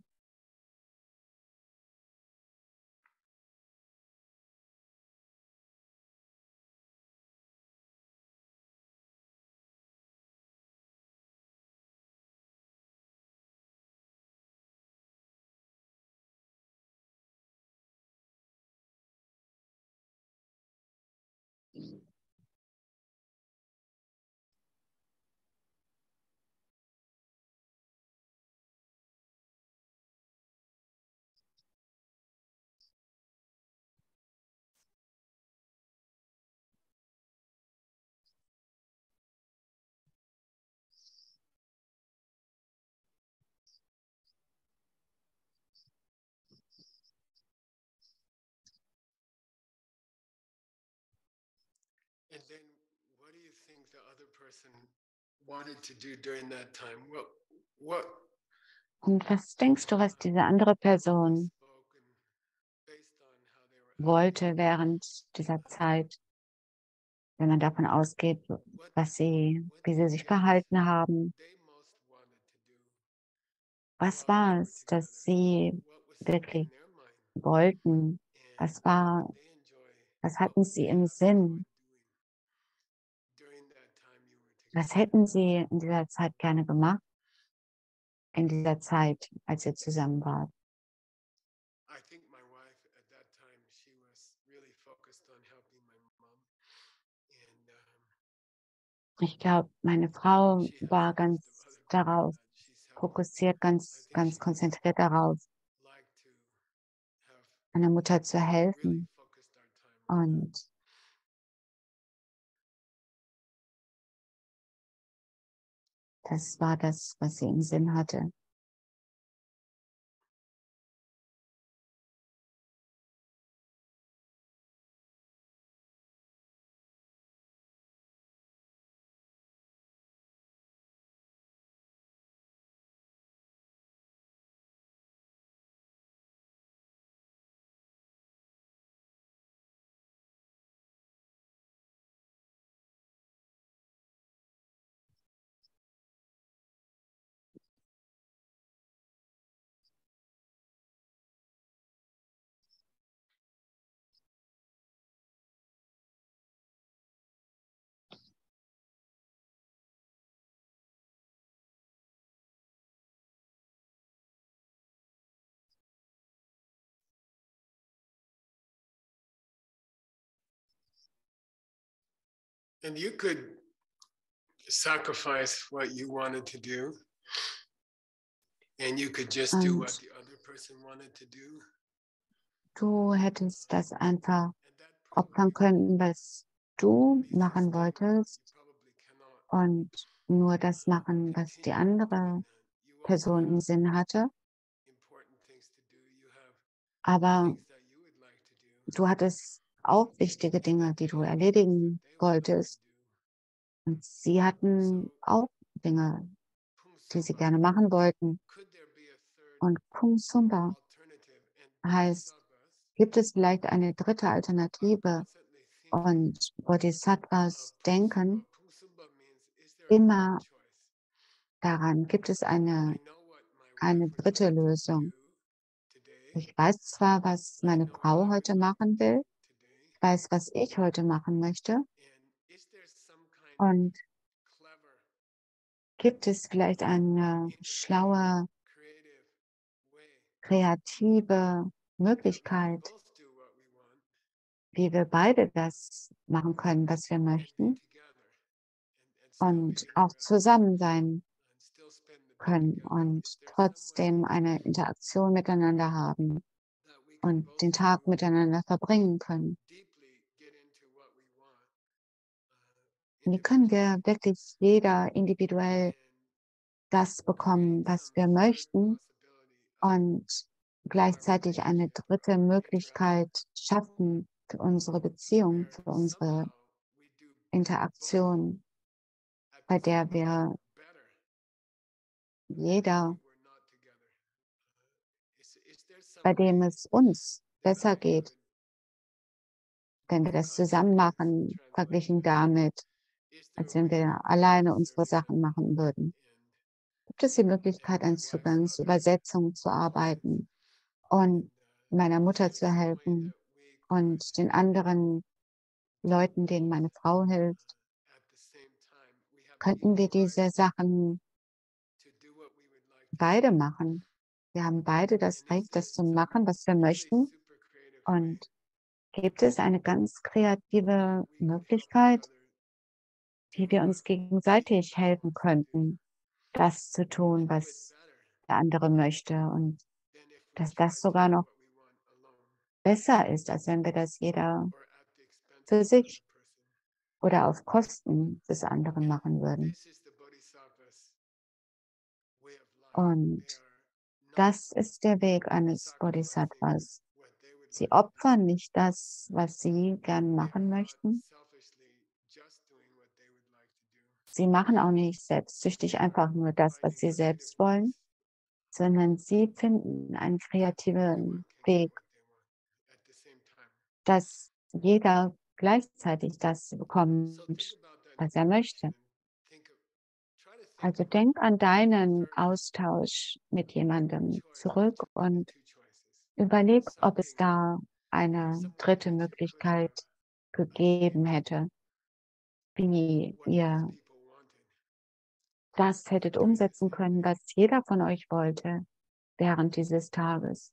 S3: And then what do you think the other person wanted to do during that time? What, what
S2: Und was denkst du, was diese andere Person wollte während dieser Zeit, wenn man davon ausgeht, was sie, wie sie sich verhalten haben? Was war es, dass sie wirklich wollten? Was war, was hatten sie im Sinn? Was hätten sie in dieser Zeit gerne gemacht? In dieser Zeit, als ihr zusammen wart? Ich glaube, meine Frau war ganz darauf fokussiert, ganz, ganz konzentriert darauf, einer Mutter zu helfen. Und das war das, was sie im Sinn hatte.
S3: And you could sacrifice what you wanted to do, and you could just do what
S2: Und
S3: the other person wanted to do.
S2: du hättest das einfach
S3: And that
S2: opfern
S3: probably
S2: können, was du
S3: makes a
S2: machen
S3: step where
S2: wolltest
S3: you probably cannot
S2: und nur das machen, was die
S3: continue
S2: andere
S3: doing that. You also
S2: Person im
S3: have
S2: Sinn hatte.
S3: important things to do. You have
S2: Aber
S3: things that you would like to do.
S2: du hattest auch wichtige Dinge, die du erledigen
S3: They would like to
S2: wolltest.
S3: do.
S2: Und sie hatten auch Dinge, die sie gerne machen wollten.
S3: Could there be a third
S2: Und Kung Sumba
S3: alternative? And
S2: heißt,
S3: bodhisattvas
S2: gibt es vielleicht eine dritte
S3: are
S2: Alternative?
S3: constantly thinking
S2: Und
S3: of
S2: Bodhisattvas
S3: Pung Sumba.
S2: denken
S3: Pung Sumba means, is there a
S2: immer
S3: third choice?
S2: daran, gibt es eine,
S3: I know what my
S2: eine
S3: wife would
S2: dritte
S3: like to
S2: Lösung.
S3: do today.
S2: Ich weiß zwar, was
S3: I
S2: meine
S3: know what
S2: Frau
S3: I would
S2: heute
S3: like to
S2: machen will,
S3: do today.
S2: ich weiß, was ich heute machen möchte.
S3: And is there some kind of
S2: Und
S3: clever,
S2: gibt es vielleicht eine schlaue,
S3: creative way
S2: kreative
S3: that we can
S2: Möglichkeit,
S3: both do what we want
S2: wie wir beide das machen können, was wir
S3: and be
S2: möchten
S3: together and, and still be
S2: und auch
S3: together
S2: zusammen sein
S3: and still spend the day
S2: können
S3: together?
S2: und
S3: Is there some way
S2: trotzdem eine Interaktion miteinander haben
S3: that we can
S2: und
S3: both
S2: den Tag
S3: do
S2: miteinander verbringen können?
S3: deeply get into what we want uh,
S2: Wie können
S3: individually
S2: wir wirklich jeder individuell
S3: and
S2: das bekommen,
S3: create
S2: was
S3: some
S2: wir
S3: third
S2: möchten
S3: possibility of
S2: und
S3: our
S2: gleichzeitig eine
S3: relationship or
S2: dritte
S3: our
S2: Möglichkeit
S3: interaction
S2: schaffen für unsere Beziehung,
S3: where
S2: für unsere
S3: somehow we do both
S2: Interaktion,
S3: at
S2: bei
S3: the same
S2: der wir
S3: better
S2: jeder,
S3: if we were not together. Uh, is, is there some
S2: bei dem
S3: way
S2: es uns
S3: that
S2: besser
S3: I
S2: geht,
S3: could
S2: wenn wir das
S3: uh,
S2: zusammen
S3: translate
S2: machen,
S3: translate
S2: verglichen
S3: this?
S2: damit,
S3: Is there
S2: als
S3: a
S2: wenn
S3: way
S2: wir
S3: that we
S2: alleine
S3: both
S2: unsere
S3: do that?
S2: Sachen machen würden.
S3: And
S2: Gibt es die
S3: and
S2: Möglichkeit,
S3: my
S2: an
S3: wife's helping
S2: Zugangsübersetzung zu arbeiten und
S3: and
S2: meiner
S3: uh, is
S2: Mutter
S3: there
S2: zu
S3: some way
S2: helfen
S3: that we could
S2: und den anderen Leuten, denen meine Frau hilft?
S3: at the same time we have
S2: Könnten wir
S3: equal
S2: diese
S3: rights
S2: Sachen
S3: to do what we would like to
S2: beide
S3: do?
S2: machen? Wir haben beide das
S3: And is
S2: Recht, das
S3: this
S2: zu
S3: some
S2: machen, was wir
S3: really
S2: möchten.
S3: super creative
S2: Und
S3: way
S2: gibt es eine ganz kreative
S3: that we could help each
S2: Möglichkeit,
S3: other
S2: wie
S3: do
S2: wir
S3: what
S2: uns
S3: each
S2: gegenseitig
S3: other
S2: helfen
S3: wants to do
S2: könnten, das zu tun,
S3: and do it
S2: was
S3: better
S2: der andere möchte und
S3: than if we
S2: dass
S3: try
S2: das
S3: to
S2: sogar
S3: do
S2: noch
S3: what we want alone
S2: besser ist, als wenn wir das jeder
S3: or at the expense
S2: für
S3: of the other
S2: sich
S3: person.
S2: oder auf Kosten des anderen
S3: And
S2: machen würden.
S3: this is the Bodhisattva's way of life.
S2: Und
S3: They are not
S2: das ist der Weg eines
S3: sacrificing
S2: Bodhisattvas.
S3: what they would
S2: Sie
S3: like to do.
S2: opfern nicht das, was sie gern
S3: They are
S2: machen
S3: not
S2: möchten.
S3: selfishly just doing what they would like to do.
S2: Sie machen auch nicht selbstsüchtig einfach nur das, was sie
S3: Finding creative
S2: selbst wollen,
S3: ways
S2: sondern sie finden einen
S3: that everyone
S2: kreativen
S3: can get
S2: Weg,
S3: what they want at the same time.
S2: dass jeder gleichzeitig das
S3: So think
S2: bekommt,
S3: about that
S2: was er möchte.
S3: interaction. Think of, try to think
S2: Also
S3: of
S2: denk an
S3: a
S2: deinen
S3: third
S2: Austausch mit jemandem
S3: choice
S2: zurück
S3: between the
S2: und
S3: two choices.
S2: überleg, ob es
S3: Something,
S2: da eine
S3: some of the
S2: dritte
S3: things you could have
S2: Möglichkeit gegeben
S3: achieved,
S2: hätte, wie
S3: what
S2: ihr
S3: both people wanted
S2: das hättet
S3: during the
S2: umsetzen
S3: same
S2: können,
S3: day.
S2: was jeder von euch wollte während dieses Tages.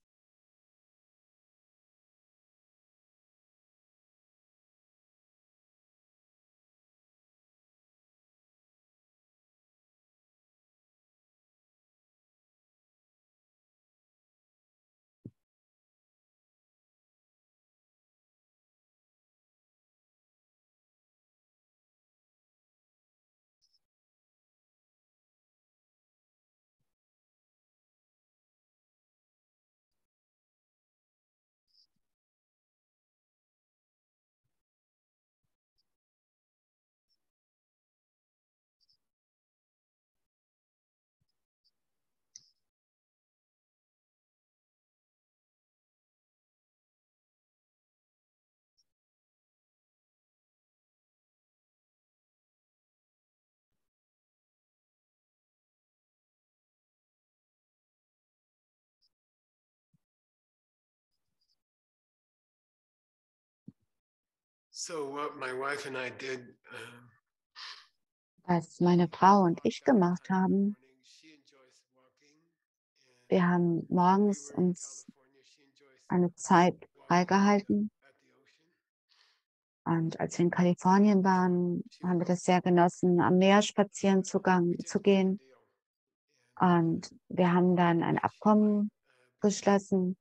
S3: So what my wife and I did, um,
S2: Was meine Frau und ich
S3: walked out
S2: gemacht
S3: time in the
S2: haben,
S3: morning. She enjoys walking,
S2: wir
S3: and
S2: haben
S3: when we
S2: morgens
S3: were in
S2: uns
S3: California, she enjoys
S2: eine Zeit
S3: walking at the,
S2: freigehalten
S3: at the ocean.
S2: Und als wir in Kalifornien waren, haben wir das sehr genossen, am Meer spazieren zu, gang, zu gehen. Und wir haben dann ein Abkommen geschlossen.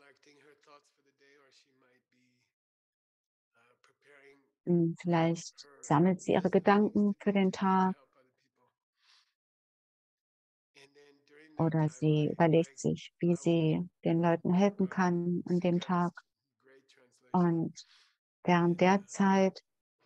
S2: Vielleicht sammelt sie ihre Gedanken für den Tag oder sie überlegt sich, wie sie den Leuten helfen kann an dem Tag. Und während der Zeit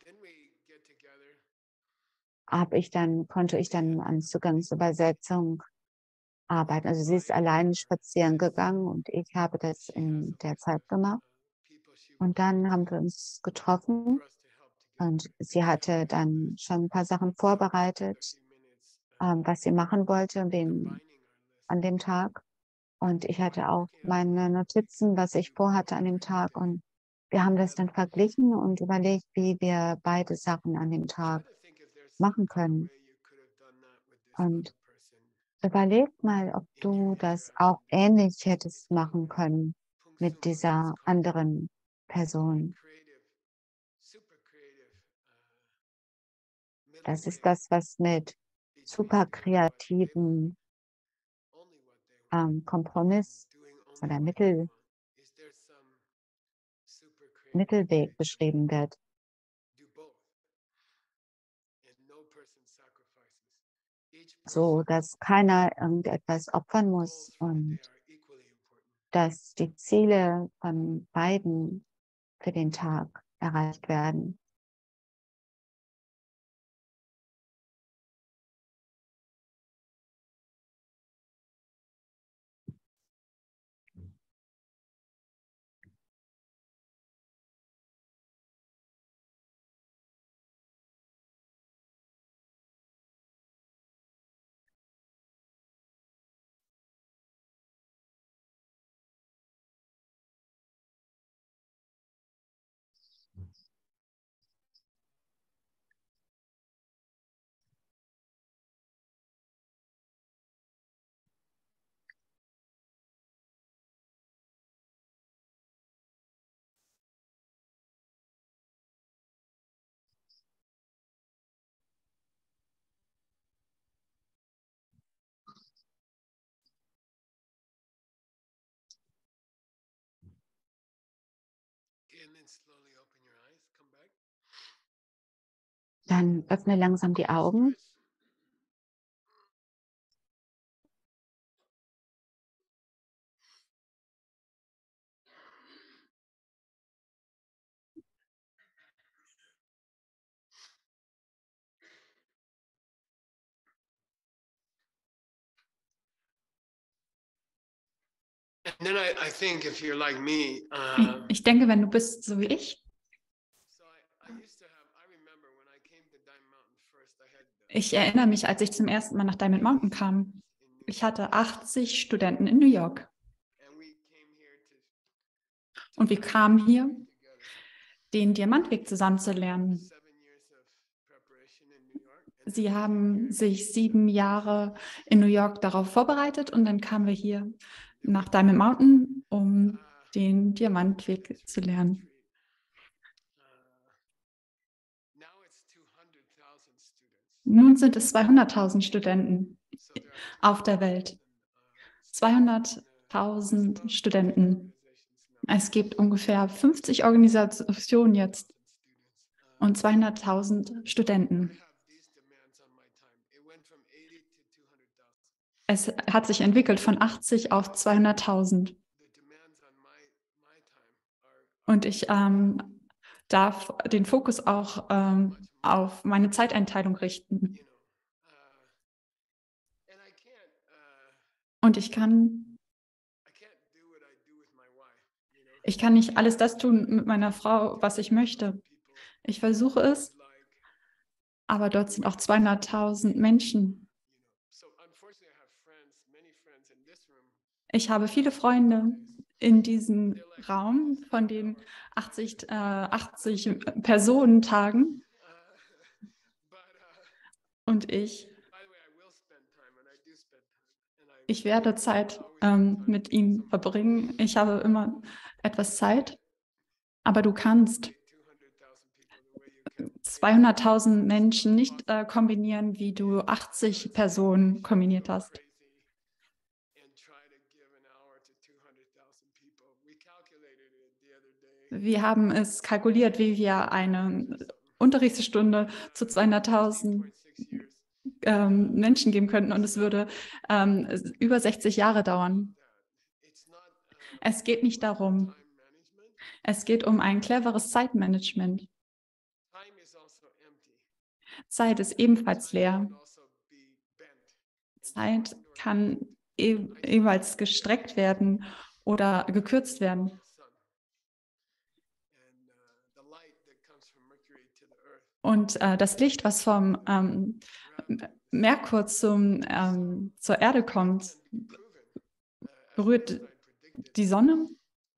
S2: habe ich dann, konnte ich dann an Zugangsübersetzung arbeiten. Also sie ist alleine spazieren gegangen und ich habe das in der Zeit gemacht. Und dann haben wir uns getroffen und sie hatte dann schon ein paar Sachen vorbereitet, ähm, was sie machen wollte den, an dem Tag. Und ich hatte auch meine Notizen, was ich vorhatte an dem Tag. Und wir haben das dann verglichen und überlegt, wie wir beide Sachen an dem Tag machen können. Und überleg mal, ob du das auch ähnlich hättest machen können mit dieser anderen Person. Das ist das, was mit super kreativen ähm, Kompromiss oder Mittel, Mittelweg beschrieben wird. So, dass keiner irgendetwas opfern muss und dass die Ziele von beiden für den Tag erreicht werden. Dann öffne langsam die Augen.
S4: Ich denke, wenn du bist so wie ich, ich erinnere mich, als ich zum ersten Mal nach Diamond Mountain kam, ich hatte achtzig Studenten in New York. Und wir kamen hier, den Diamantweg zusammen zu lernen. Sie haben sich sieben Jahre in New York darauf vorbereitet und dann kamen wir hier nach Diamond Mountain, um den Diamantweg zu lernen. Nun sind es zweihunderttausend Studenten auf der Welt. zweihunderttausend Studenten. Es gibt ungefähr fünfzig Organisationen jetzt und zweihunderttausend Studenten. Es hat sich entwickelt von achtzig auf zweihunderttausend. Und ich ähm, darf den Fokus auch ähm, auf meine Zeiteinteilung richten. Und ich kann, ich kann nicht alles das tun mit meiner Frau, was ich möchte. Ich versuche es, aber dort sind auch zweihunderttausend Menschen. Ich habe viele Freunde in diesem Raum von den achtzig, äh, achtzig Personentagen. Und ich, ich werde Zeit ähm, mit ihm verbringen. Ich habe immer etwas Zeit, aber du kannst zweihunderttausend Menschen nicht äh, kombinieren, wie du achtzig Personen kombiniert hast. Wir haben es kalkuliert, wie wir eine Unterrichtsstunde zu zweihunderttausend ähm, Menschen geben könnten, und es würde ähm, über sechzig Jahre dauern. Es geht nicht darum. Es geht um ein cleveres Zeitmanagement. Zeit ist ebenfalls leer. Zeit kann e jeweils gestreckt werden oder gekürzt werden. Und äh, das Licht, was vom ähm, Merkur zum, ähm, zur Erde kommt, berührt die Sonne.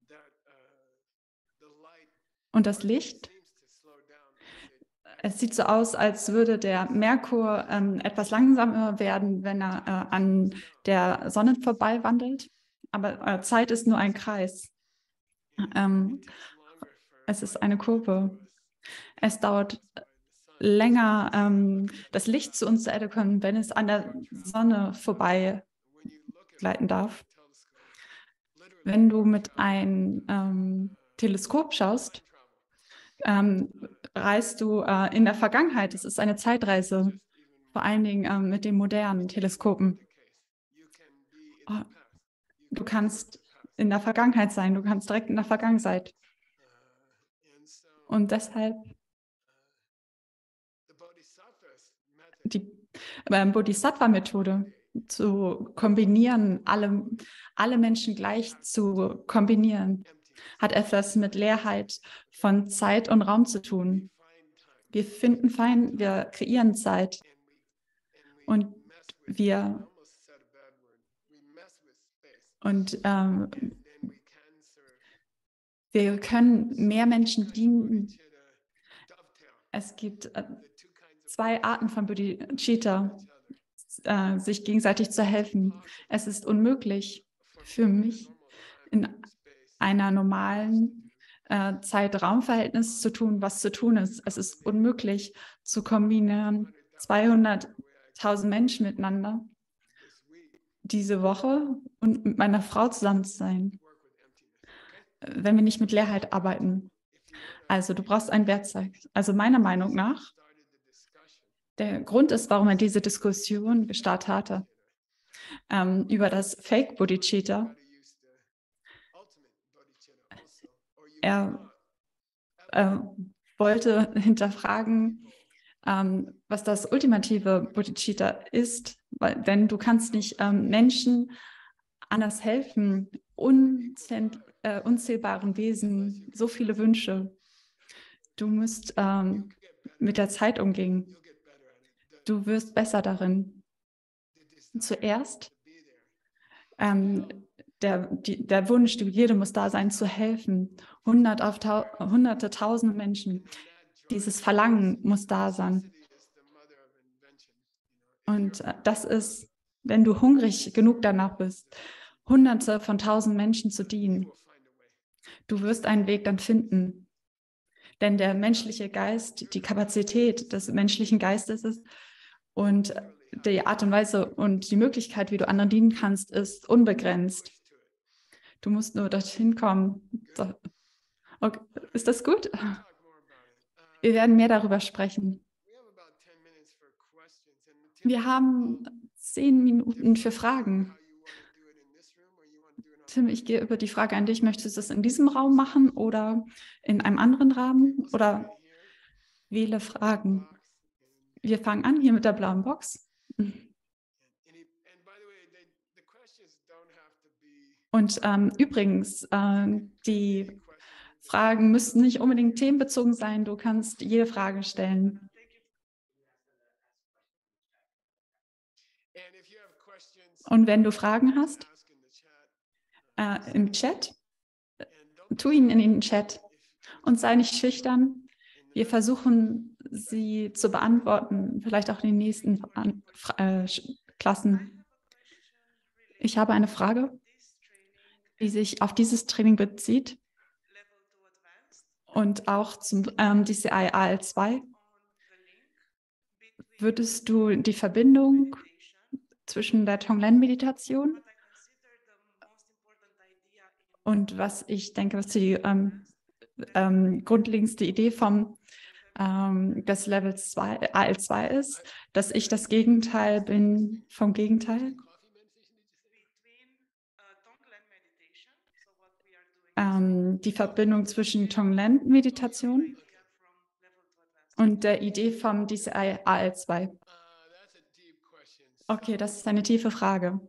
S4: Und das Licht, es sieht so aus, als würde der Merkur ähm, etwas langsamer werden, wenn er äh, an der Sonne vorbei wandelt. Aber äh, Zeit ist nur ein Kreis. Ähm, es ist eine Kurve. Es dauert länger, ähm, das Licht zu uns zur Erde kommt, wenn es an der Sonne vorbei gleiten darf. Wenn du mit einem ähm, Teleskop schaust, ähm, reist du äh, in der Vergangenheit. Es ist eine Zeitreise, vor allen Dingen ähm, mit den modernen Teleskopen. Oh, du kannst in der Vergangenheit sein, du kannst direkt in der Vergangenheit. Und deshalb die äh, Bodhisattva-Methode zu kombinieren, alle, alle Menschen gleich zu kombinieren, hat etwas mit Leerheit von Zeit und Raum zu tun. Wir finden fein, wir kreieren Zeit und wir und ähm, wir können mehr Menschen dienen. Es gibt äh, zwei Arten von Bodhicitta, äh, sich gegenseitig zu helfen. Es ist unmöglich für mich, in einer normalen äh, Zeit-Raum-Verhältnis zu tun, was zu tun ist. Es ist unmöglich zu kombinieren, zweihunderttausend Menschen miteinander diese Woche und mit meiner Frau zusammen zu sein, wenn wir nicht mit Leerheit arbeiten. Also du brauchst ein Werkzeug. Also meiner Meinung nach, der Grund ist, warum er diese Diskussion gestartet hatte, ähm, über das Fake Bodhicitta. Er äh, wollte hinterfragen, ähm, was das ultimative Bodhicitta ist, weil, denn du kannst nicht ähm, Menschen anders helfen, unzähl äh, unzählbaren Wesen, so viele Wünsche. Du musst ähm, mit der Zeit umgehen. Du wirst besser darin. Zuerst ähm, der, die, der Wunsch, die Begierde muss da sein, zu helfen. Hundert auf tau hunderte, tausende Menschen. Dieses Verlangen muss da sein. Und äh, das ist, wenn du hungrig genug danach bist, hunderte von tausend Menschen zu dienen. Du wirst einen Weg dann finden. Denn der menschliche Geist, die Kapazität des menschlichen Geistes ist und die Art und Weise und die Möglichkeit, wie du anderen dienen kannst, ist unbegrenzt. Du musst nur dorthin kommen. So. Okay. Ist das gut? Wir werden mehr darüber sprechen. Wir haben zehn Minuten für Fragen. Tim, ich gehe über die Frage an dich. Möchtest du das in diesem Raum machen oder in einem anderen Rahmen? Oder wähle Fragen. Wir fangen an hier mit der blauen Box. Und ähm, übrigens, äh, die Fragen müssen nicht unbedingt themenbezogen sein. Du kannst jede Frage stellen. Und wenn du Fragen hast, äh, im Chat, tu ihn in den Chat und sei nicht schüchtern. Wir versuchen, sie zu beantworten, vielleicht auch in den nächsten äh, Klassen. Ich habe eine Frage, die sich auf dieses Training bezieht und auch zum ähm, D C I A L zwei. würdest du die Verbindung zwischen der Tonglen-Meditation und was ich denke, was die ähm, ähm, grundlegendste Idee vom ähm, des Level zwei, A L zwei ist, dass ich das Gegenteil bin vom Gegenteil? Ähm, die Verbindung zwischen Tonglen-Meditation und der Idee vom D C I A L zwei. Okay, das ist eine tiefe Frage.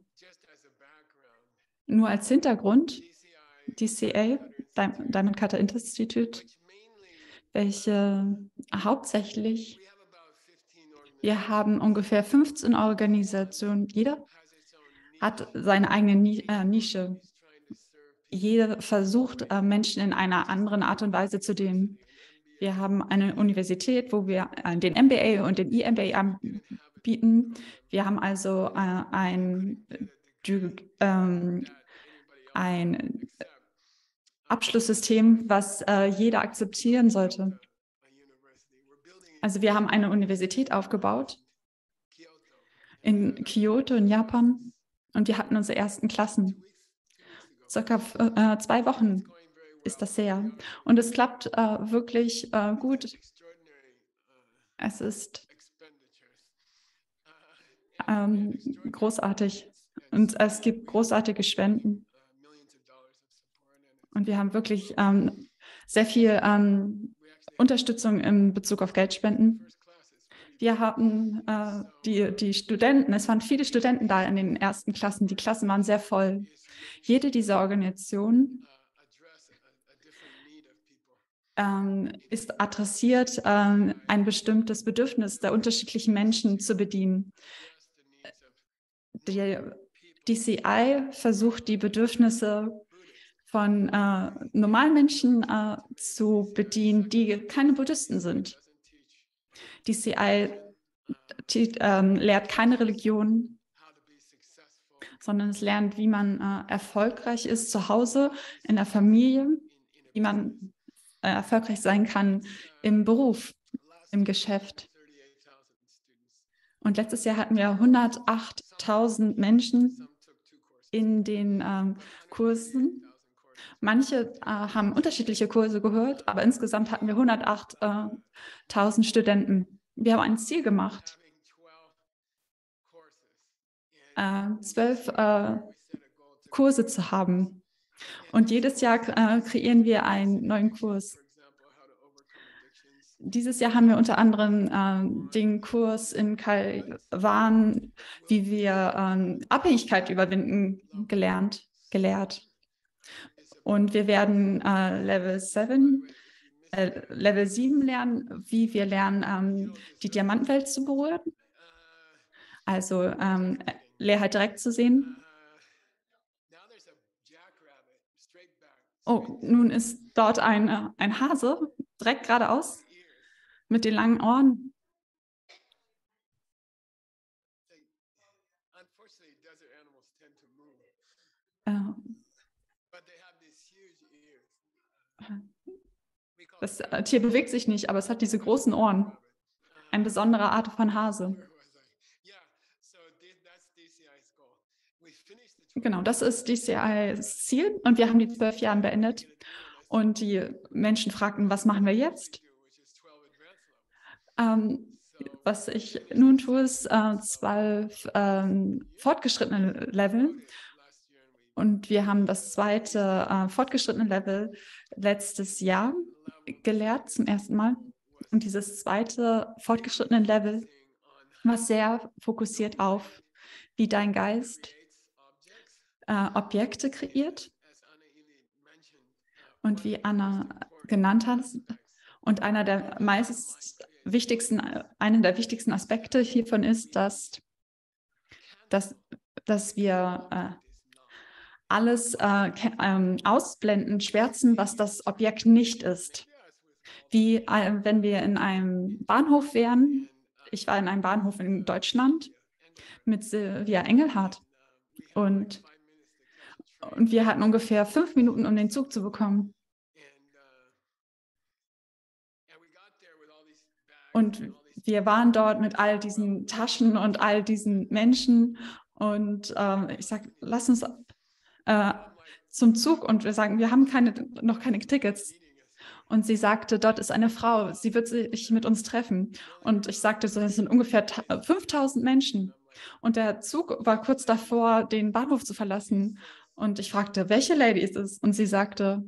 S4: Nur als Hintergrund, D C A, Diamond Cutter Institute, welche hauptsächlich, wir haben ungefähr fünfzehn Organisationen, jeder hat seine eigene Nische. Jeder versucht, Menschen in einer anderen Art und Weise zu dienen. Wir haben eine Universität, wo wir den M B A und den E M B A anbieten. Wir haben also ein, ähm, ein Abschlusssystem, was äh, jeder akzeptieren sollte. Also wir haben eine Universität aufgebaut in Kyoto in Japan und wir hatten unsere ersten Klassen. Circa äh, zwei Wochen ist das her. Und es klappt äh, wirklich äh, gut. Es ist ähm, großartig. Und es gibt großartige Spenden. Und wir haben wirklich ähm, sehr viel ähm, Unterstützung in Bezug auf Geldspenden. Wir hatten äh, die, die Studenten, es waren viele Studenten da in den ersten Klassen. Die Klassen waren sehr voll. Jede dieser Organisationen ähm, ist adressiert, ähm, ein bestimmtes Bedürfnis der unterschiedlichen Menschen zu bedienen. Die D C I versucht, die Bedürfnisse von äh, normalen Menschen äh, zu bedienen, die keine Buddhisten sind. D C I die, ähm, lehrt keine Religion, sondern es lernt, wie man äh, erfolgreich ist zu Hause, in der Familie, wie man äh, erfolgreich sein kann im Beruf, im Geschäft. Und letztes Jahr hatten wir hundertachttausend Menschen in den ähm, Kursen. Manche äh, haben unterschiedliche Kurse gehört, aber insgesamt hatten wir hundertachttausend Studenten. Wir haben ein Ziel gemacht, äh, zwölf äh, Kurse zu haben. Und jedes Jahr äh, kreieren wir einen neuen Kurs. Dieses Jahr haben wir unter anderem äh, den Kurs in Taiwan, wie wir äh, Abhängigkeit überwinden, gelernt, gelehrt. Und wir werden äh, Level sieben, äh, Level sieben lernen, wie wir lernen, ähm, die Diamantenwelt zu berühren. Also ähm, Leerheit direkt zu sehen. Oh, nun ist dort ein, äh, ein Hase, direkt geradeaus, mit den langen Ohren. Äh, Das Tier bewegt sich nicht, aber es hat diese großen Ohren. Eine besondere Art von Hase. Genau, das ist D C I's Ziel und wir haben die zwölf Jahre beendet. Und die Menschen fragten, was machen wir jetzt? Ähm, was ich nun tue, ist äh, zwölf ähm, fortgeschrittene Level. Und wir haben das zweite äh, fortgeschrittene Level letztes Jahr gelehrt, zum ersten Mal. Und dieses zweite fortgeschrittene Level war sehr fokussiert auf, wie dein Geist äh, Objekte kreiert. Und wie Anna genannt hat, und einer der meist wichtigsten, einer der wichtigsten Aspekte hiervon ist, dass, dass, dass wir äh, alles äh, ähm, ausblenden, schwärzen, was das Objekt nicht ist. Wie äh, wenn wir in einem Bahnhof wären. Ich war in einem Bahnhof in Deutschland mit Silvia Engelhardt und, und wir hatten ungefähr fünf Minuten, um den Zug zu bekommen. Und wir waren dort mit all diesen Taschen und all diesen Menschen und ähm, ich sage, lass uns äh, zum Zug und wir sagen, wir haben keine, noch keine Tickets. Und sie sagte, dort ist eine Frau, sie wird sich mit uns treffen. Und ich sagte so, das sind ungefähr fünftausend Menschen. Und der Zug war kurz davor, den Bahnhof zu verlassen. Und ich fragte, welche Lady ist es? Und sie sagte,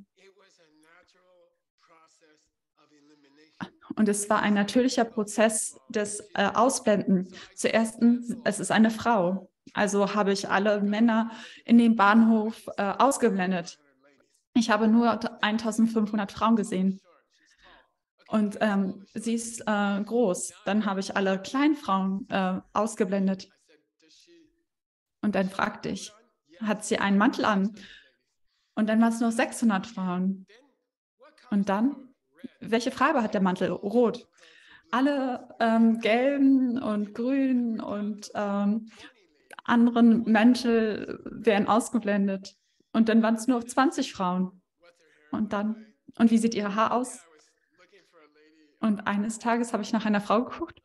S4: und es war ein natürlicher Prozess des äh, Ausblenden. Zuerst, es ist eine Frau. Also habe ich alle Männer in dem Bahnhof äh, ausgeblendet. Ich habe nur eintausendfünfhundert Frauen gesehen. Und ähm, sie ist äh, groß. Dann habe ich alle Kleinfrauen äh, ausgeblendet. Und dann fragte ich, hat sie einen Mantel an? Und dann waren es nur sechshundert Frauen. Und dann, welche Farbe hat der Mantel? Rot. Alle ähm, gelben und grünen und ähm, anderen Mäntel werden ausgeblendet. Und dann waren es nur zwanzig Frauen. Und dann, und wie sieht ihr Haar aus? Und eines Tages habe ich nach einer Frau geguckt.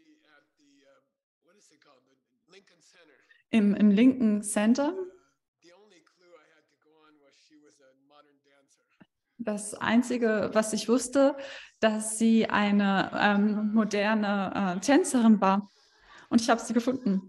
S4: Im, im Lincoln Center. Das Einzige, was ich wusste, dass sie eine ähm, moderne äh, Tänzerin war. Und ich habe sie gefunden.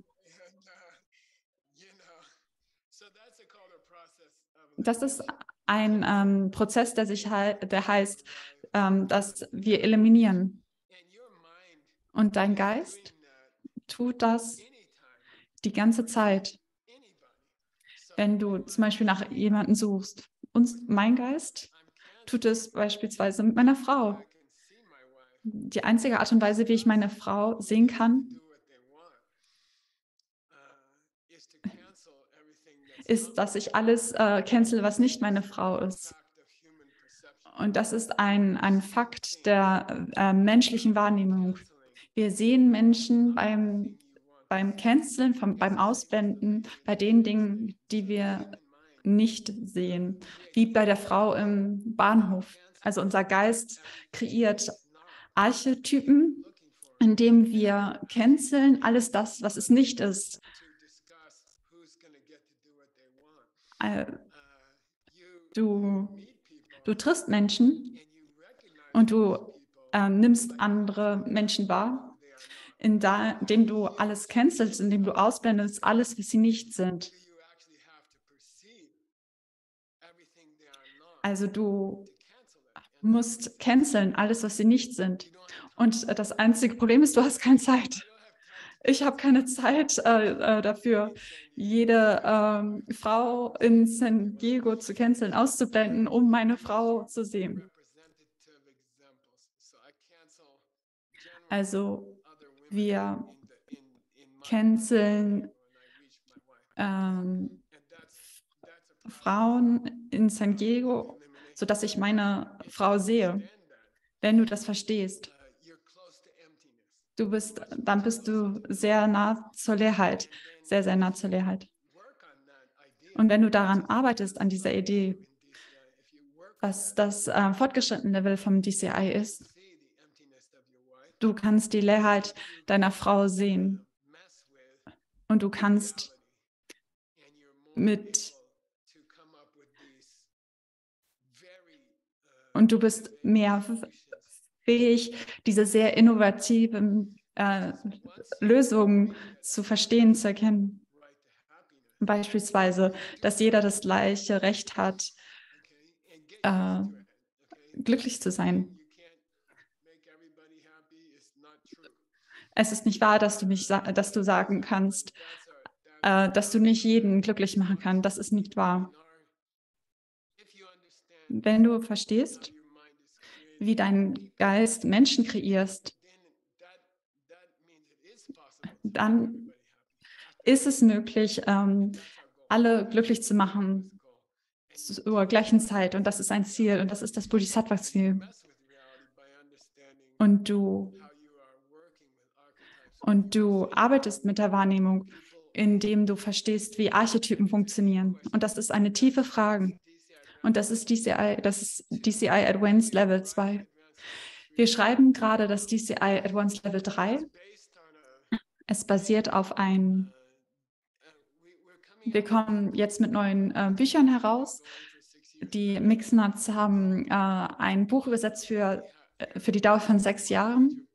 S4: Das ist ein ähm, Prozess, der sich halt, der heißt, ähm, dass wir eliminieren. Und dein Geist tut das die ganze Zeit. Wenn du zum Beispiel nach jemandem suchst. Und mein Geist tut es beispielsweise mit meiner Frau. Die einzige Art und Weise, wie ich meine Frau sehen kann, ist, dass ich alles äh, cancel, was nicht meine Frau ist. Und das ist ein, ein Fakt der äh, menschlichen Wahrnehmung. Wir sehen Menschen beim, beim Canceln, vom, beim Ausblenden, bei den Dingen, die wir nicht sehen, wie bei der Frau im Bahnhof. Also unser Geist kreiert Archetypen, indem wir canceln alles das, was es nicht ist. Du, du triffst Menschen und du äh, nimmst andere Menschen wahr, indem du alles cancelst, indem du ausblendest, alles, was sie nicht sind. Also du musst canceln, alles, was sie nicht sind. Und das einzige Problem ist, du hast keine Zeit. Ich habe keine Zeit äh, dafür, jede ähm, Frau in San Diego zu canceln, auszublenden, um meine Frau zu sehen. Also wir canceln ähm, Frauen in San Diego, sodass ich meine Frau sehe. Wenn du das verstehst, du bist, dann bist du sehr nah zur Leerheit, sehr, sehr nah zur Leerheit. Und wenn du daran arbeitest, an dieser Idee, was das äh, fortgeschrittene Level vom D C I ist, du kannst die Leerheit deiner Frau sehen und du kannst mit und du bist mehr fähig, diese sehr innovativen äh, Lösungen zu verstehen, zu erkennen. Beispielsweise, dass jeder das gleiche Recht hat, äh, glücklich zu sein. Es ist nicht wahr, dass du, nicht, dass du sagen kannst, äh, dass du nicht jeden glücklich machen kannst. Das ist nicht wahr. Wenn du verstehst, wie dein Geist Menschen kreierst, dann ist es möglich, ähm, alle glücklich zu machen zur gleichen Zeit. Und das ist ein Ziel und das ist das Bodhisattva-Ziel. Und du, und du arbeitest mit der Wahrnehmung, indem du verstehst, wie Archetypen funktionieren. Und das ist eine tiefe Frage. Und das ist D C I, das ist D C I Advanced Level zwei. Wir schreiben gerade das D C I Advanced Level drei. Es basiert auf ein, wir kommen jetzt mit neuen äh, Büchern heraus. Die Mixnuts haben äh, ein Buch übersetzt für, äh, für die Dauer von sechs Jahren.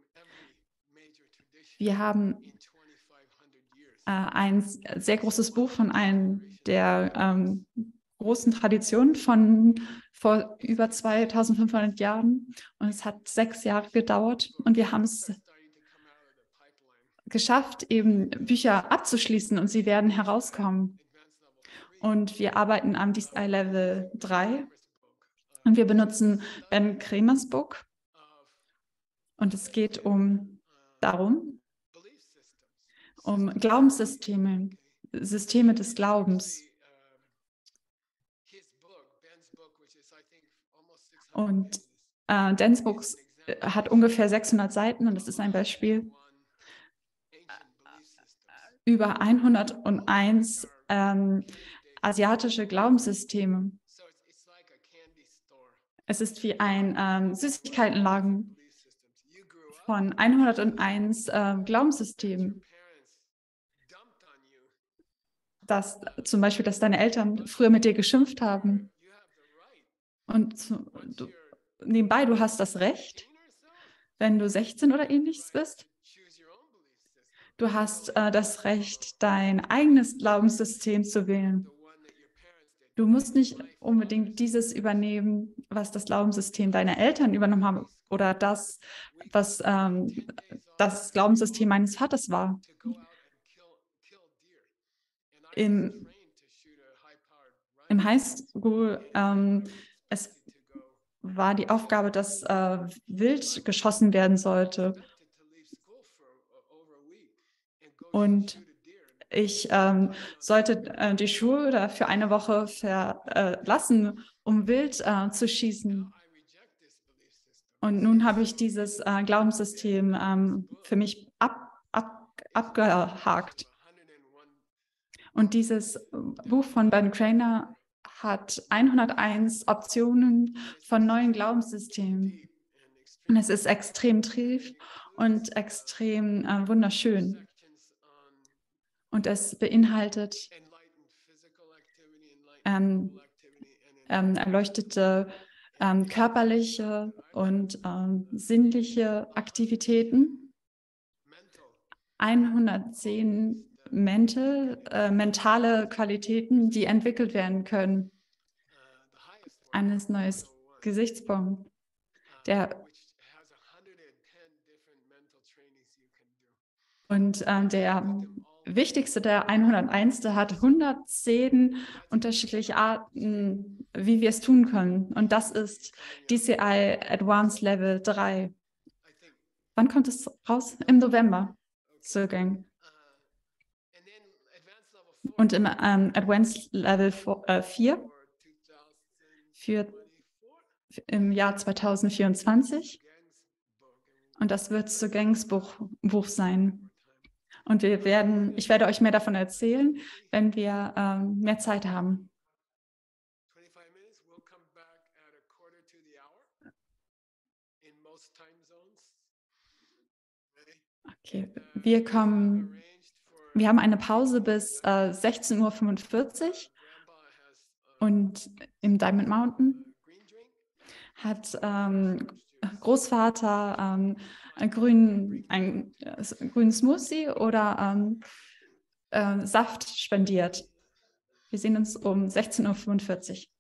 S4: Wir haben äh, ein sehr großes Buch von einem der ähm, großen Traditionen von vor über zweitausendfünfhundert Jahren. Und es hat sechs Jahre gedauert und wir haben es geschafft, eben Bücher abzuschließen und sie werden herauskommen. Und wir arbeiten am D C I Level drei und wir benutzen Ben Kremers Buch. Und es geht um darum, um Glaubenssysteme, Systeme des Glaubens. Und äh, Dans Buch hat ungefähr sechshundert Seiten und es ist ein Beispiel über hunderteins ähm, asiatische Glaubenssysteme. Es ist wie ein ähm, Süßigkeitenladen von hunderteins äh, Glaubenssystemen. Dass zum Beispiel, dass deine Eltern früher mit dir geschimpft haben. Und zu, du, nebenbei, du hast das Recht, wenn du sechzehn oder ähnliches bist. Du hast äh, das Recht, dein eigenes Glaubenssystem zu wählen. Du musst nicht unbedingt dieses übernehmen, was das Glaubenssystem deiner Eltern übernommen haben oder das, was ähm, das Glaubenssystem meines Vaters war. Im, im High School ähm, es war die Aufgabe, dass äh, wild geschossen werden sollte. Und ich ähm, sollte äh, die Schule für eine Woche verlassen, um wild äh, zu schießen. Und nun habe ich dieses äh, Glaubenssystem ähm, für mich ab, ab, abgehakt. Und dieses Buch von Ben Kramer hat hunderteins Optionen von neuen Glaubenssystemen. Und es ist extrem tief und extrem äh, wunderschön. Und es beinhaltet ähm, ähm, erleuchtete ähm, körperliche und ähm, sinnliche Aktivitäten, hundertzehn mental, äh, mentale Qualitäten, die entwickelt werden können. Eines neues Gesichtspunkt, der und ähm, der wichtigste, der hunderteins, der hat hundertzehn unterschiedliche Arten, wie wir es tun können. Und das ist D C I Advanced Level drei. Wann kommt es raus? Im November Zugänge. Und im ähm, Advanced Level vier für im Jahr zweitausendvierundzwanzig. Und das wird Zugänglichkeitsbuch Buch sein. Und wir werden, ich werde euch mehr davon erzählen, wenn wir ähm, mehr Zeit haben. Okay, wir kommen, wir haben eine Pause bis äh, sechzehn Uhr fünfundvierzig und im Diamond Mountain hat ähm, Großvater ähm, ein grünen, ein, äh, grünen Smoothie oder ähm, äh, Saft spendiert. Wir sehen uns um sechzehn Uhr fünfundvierzig.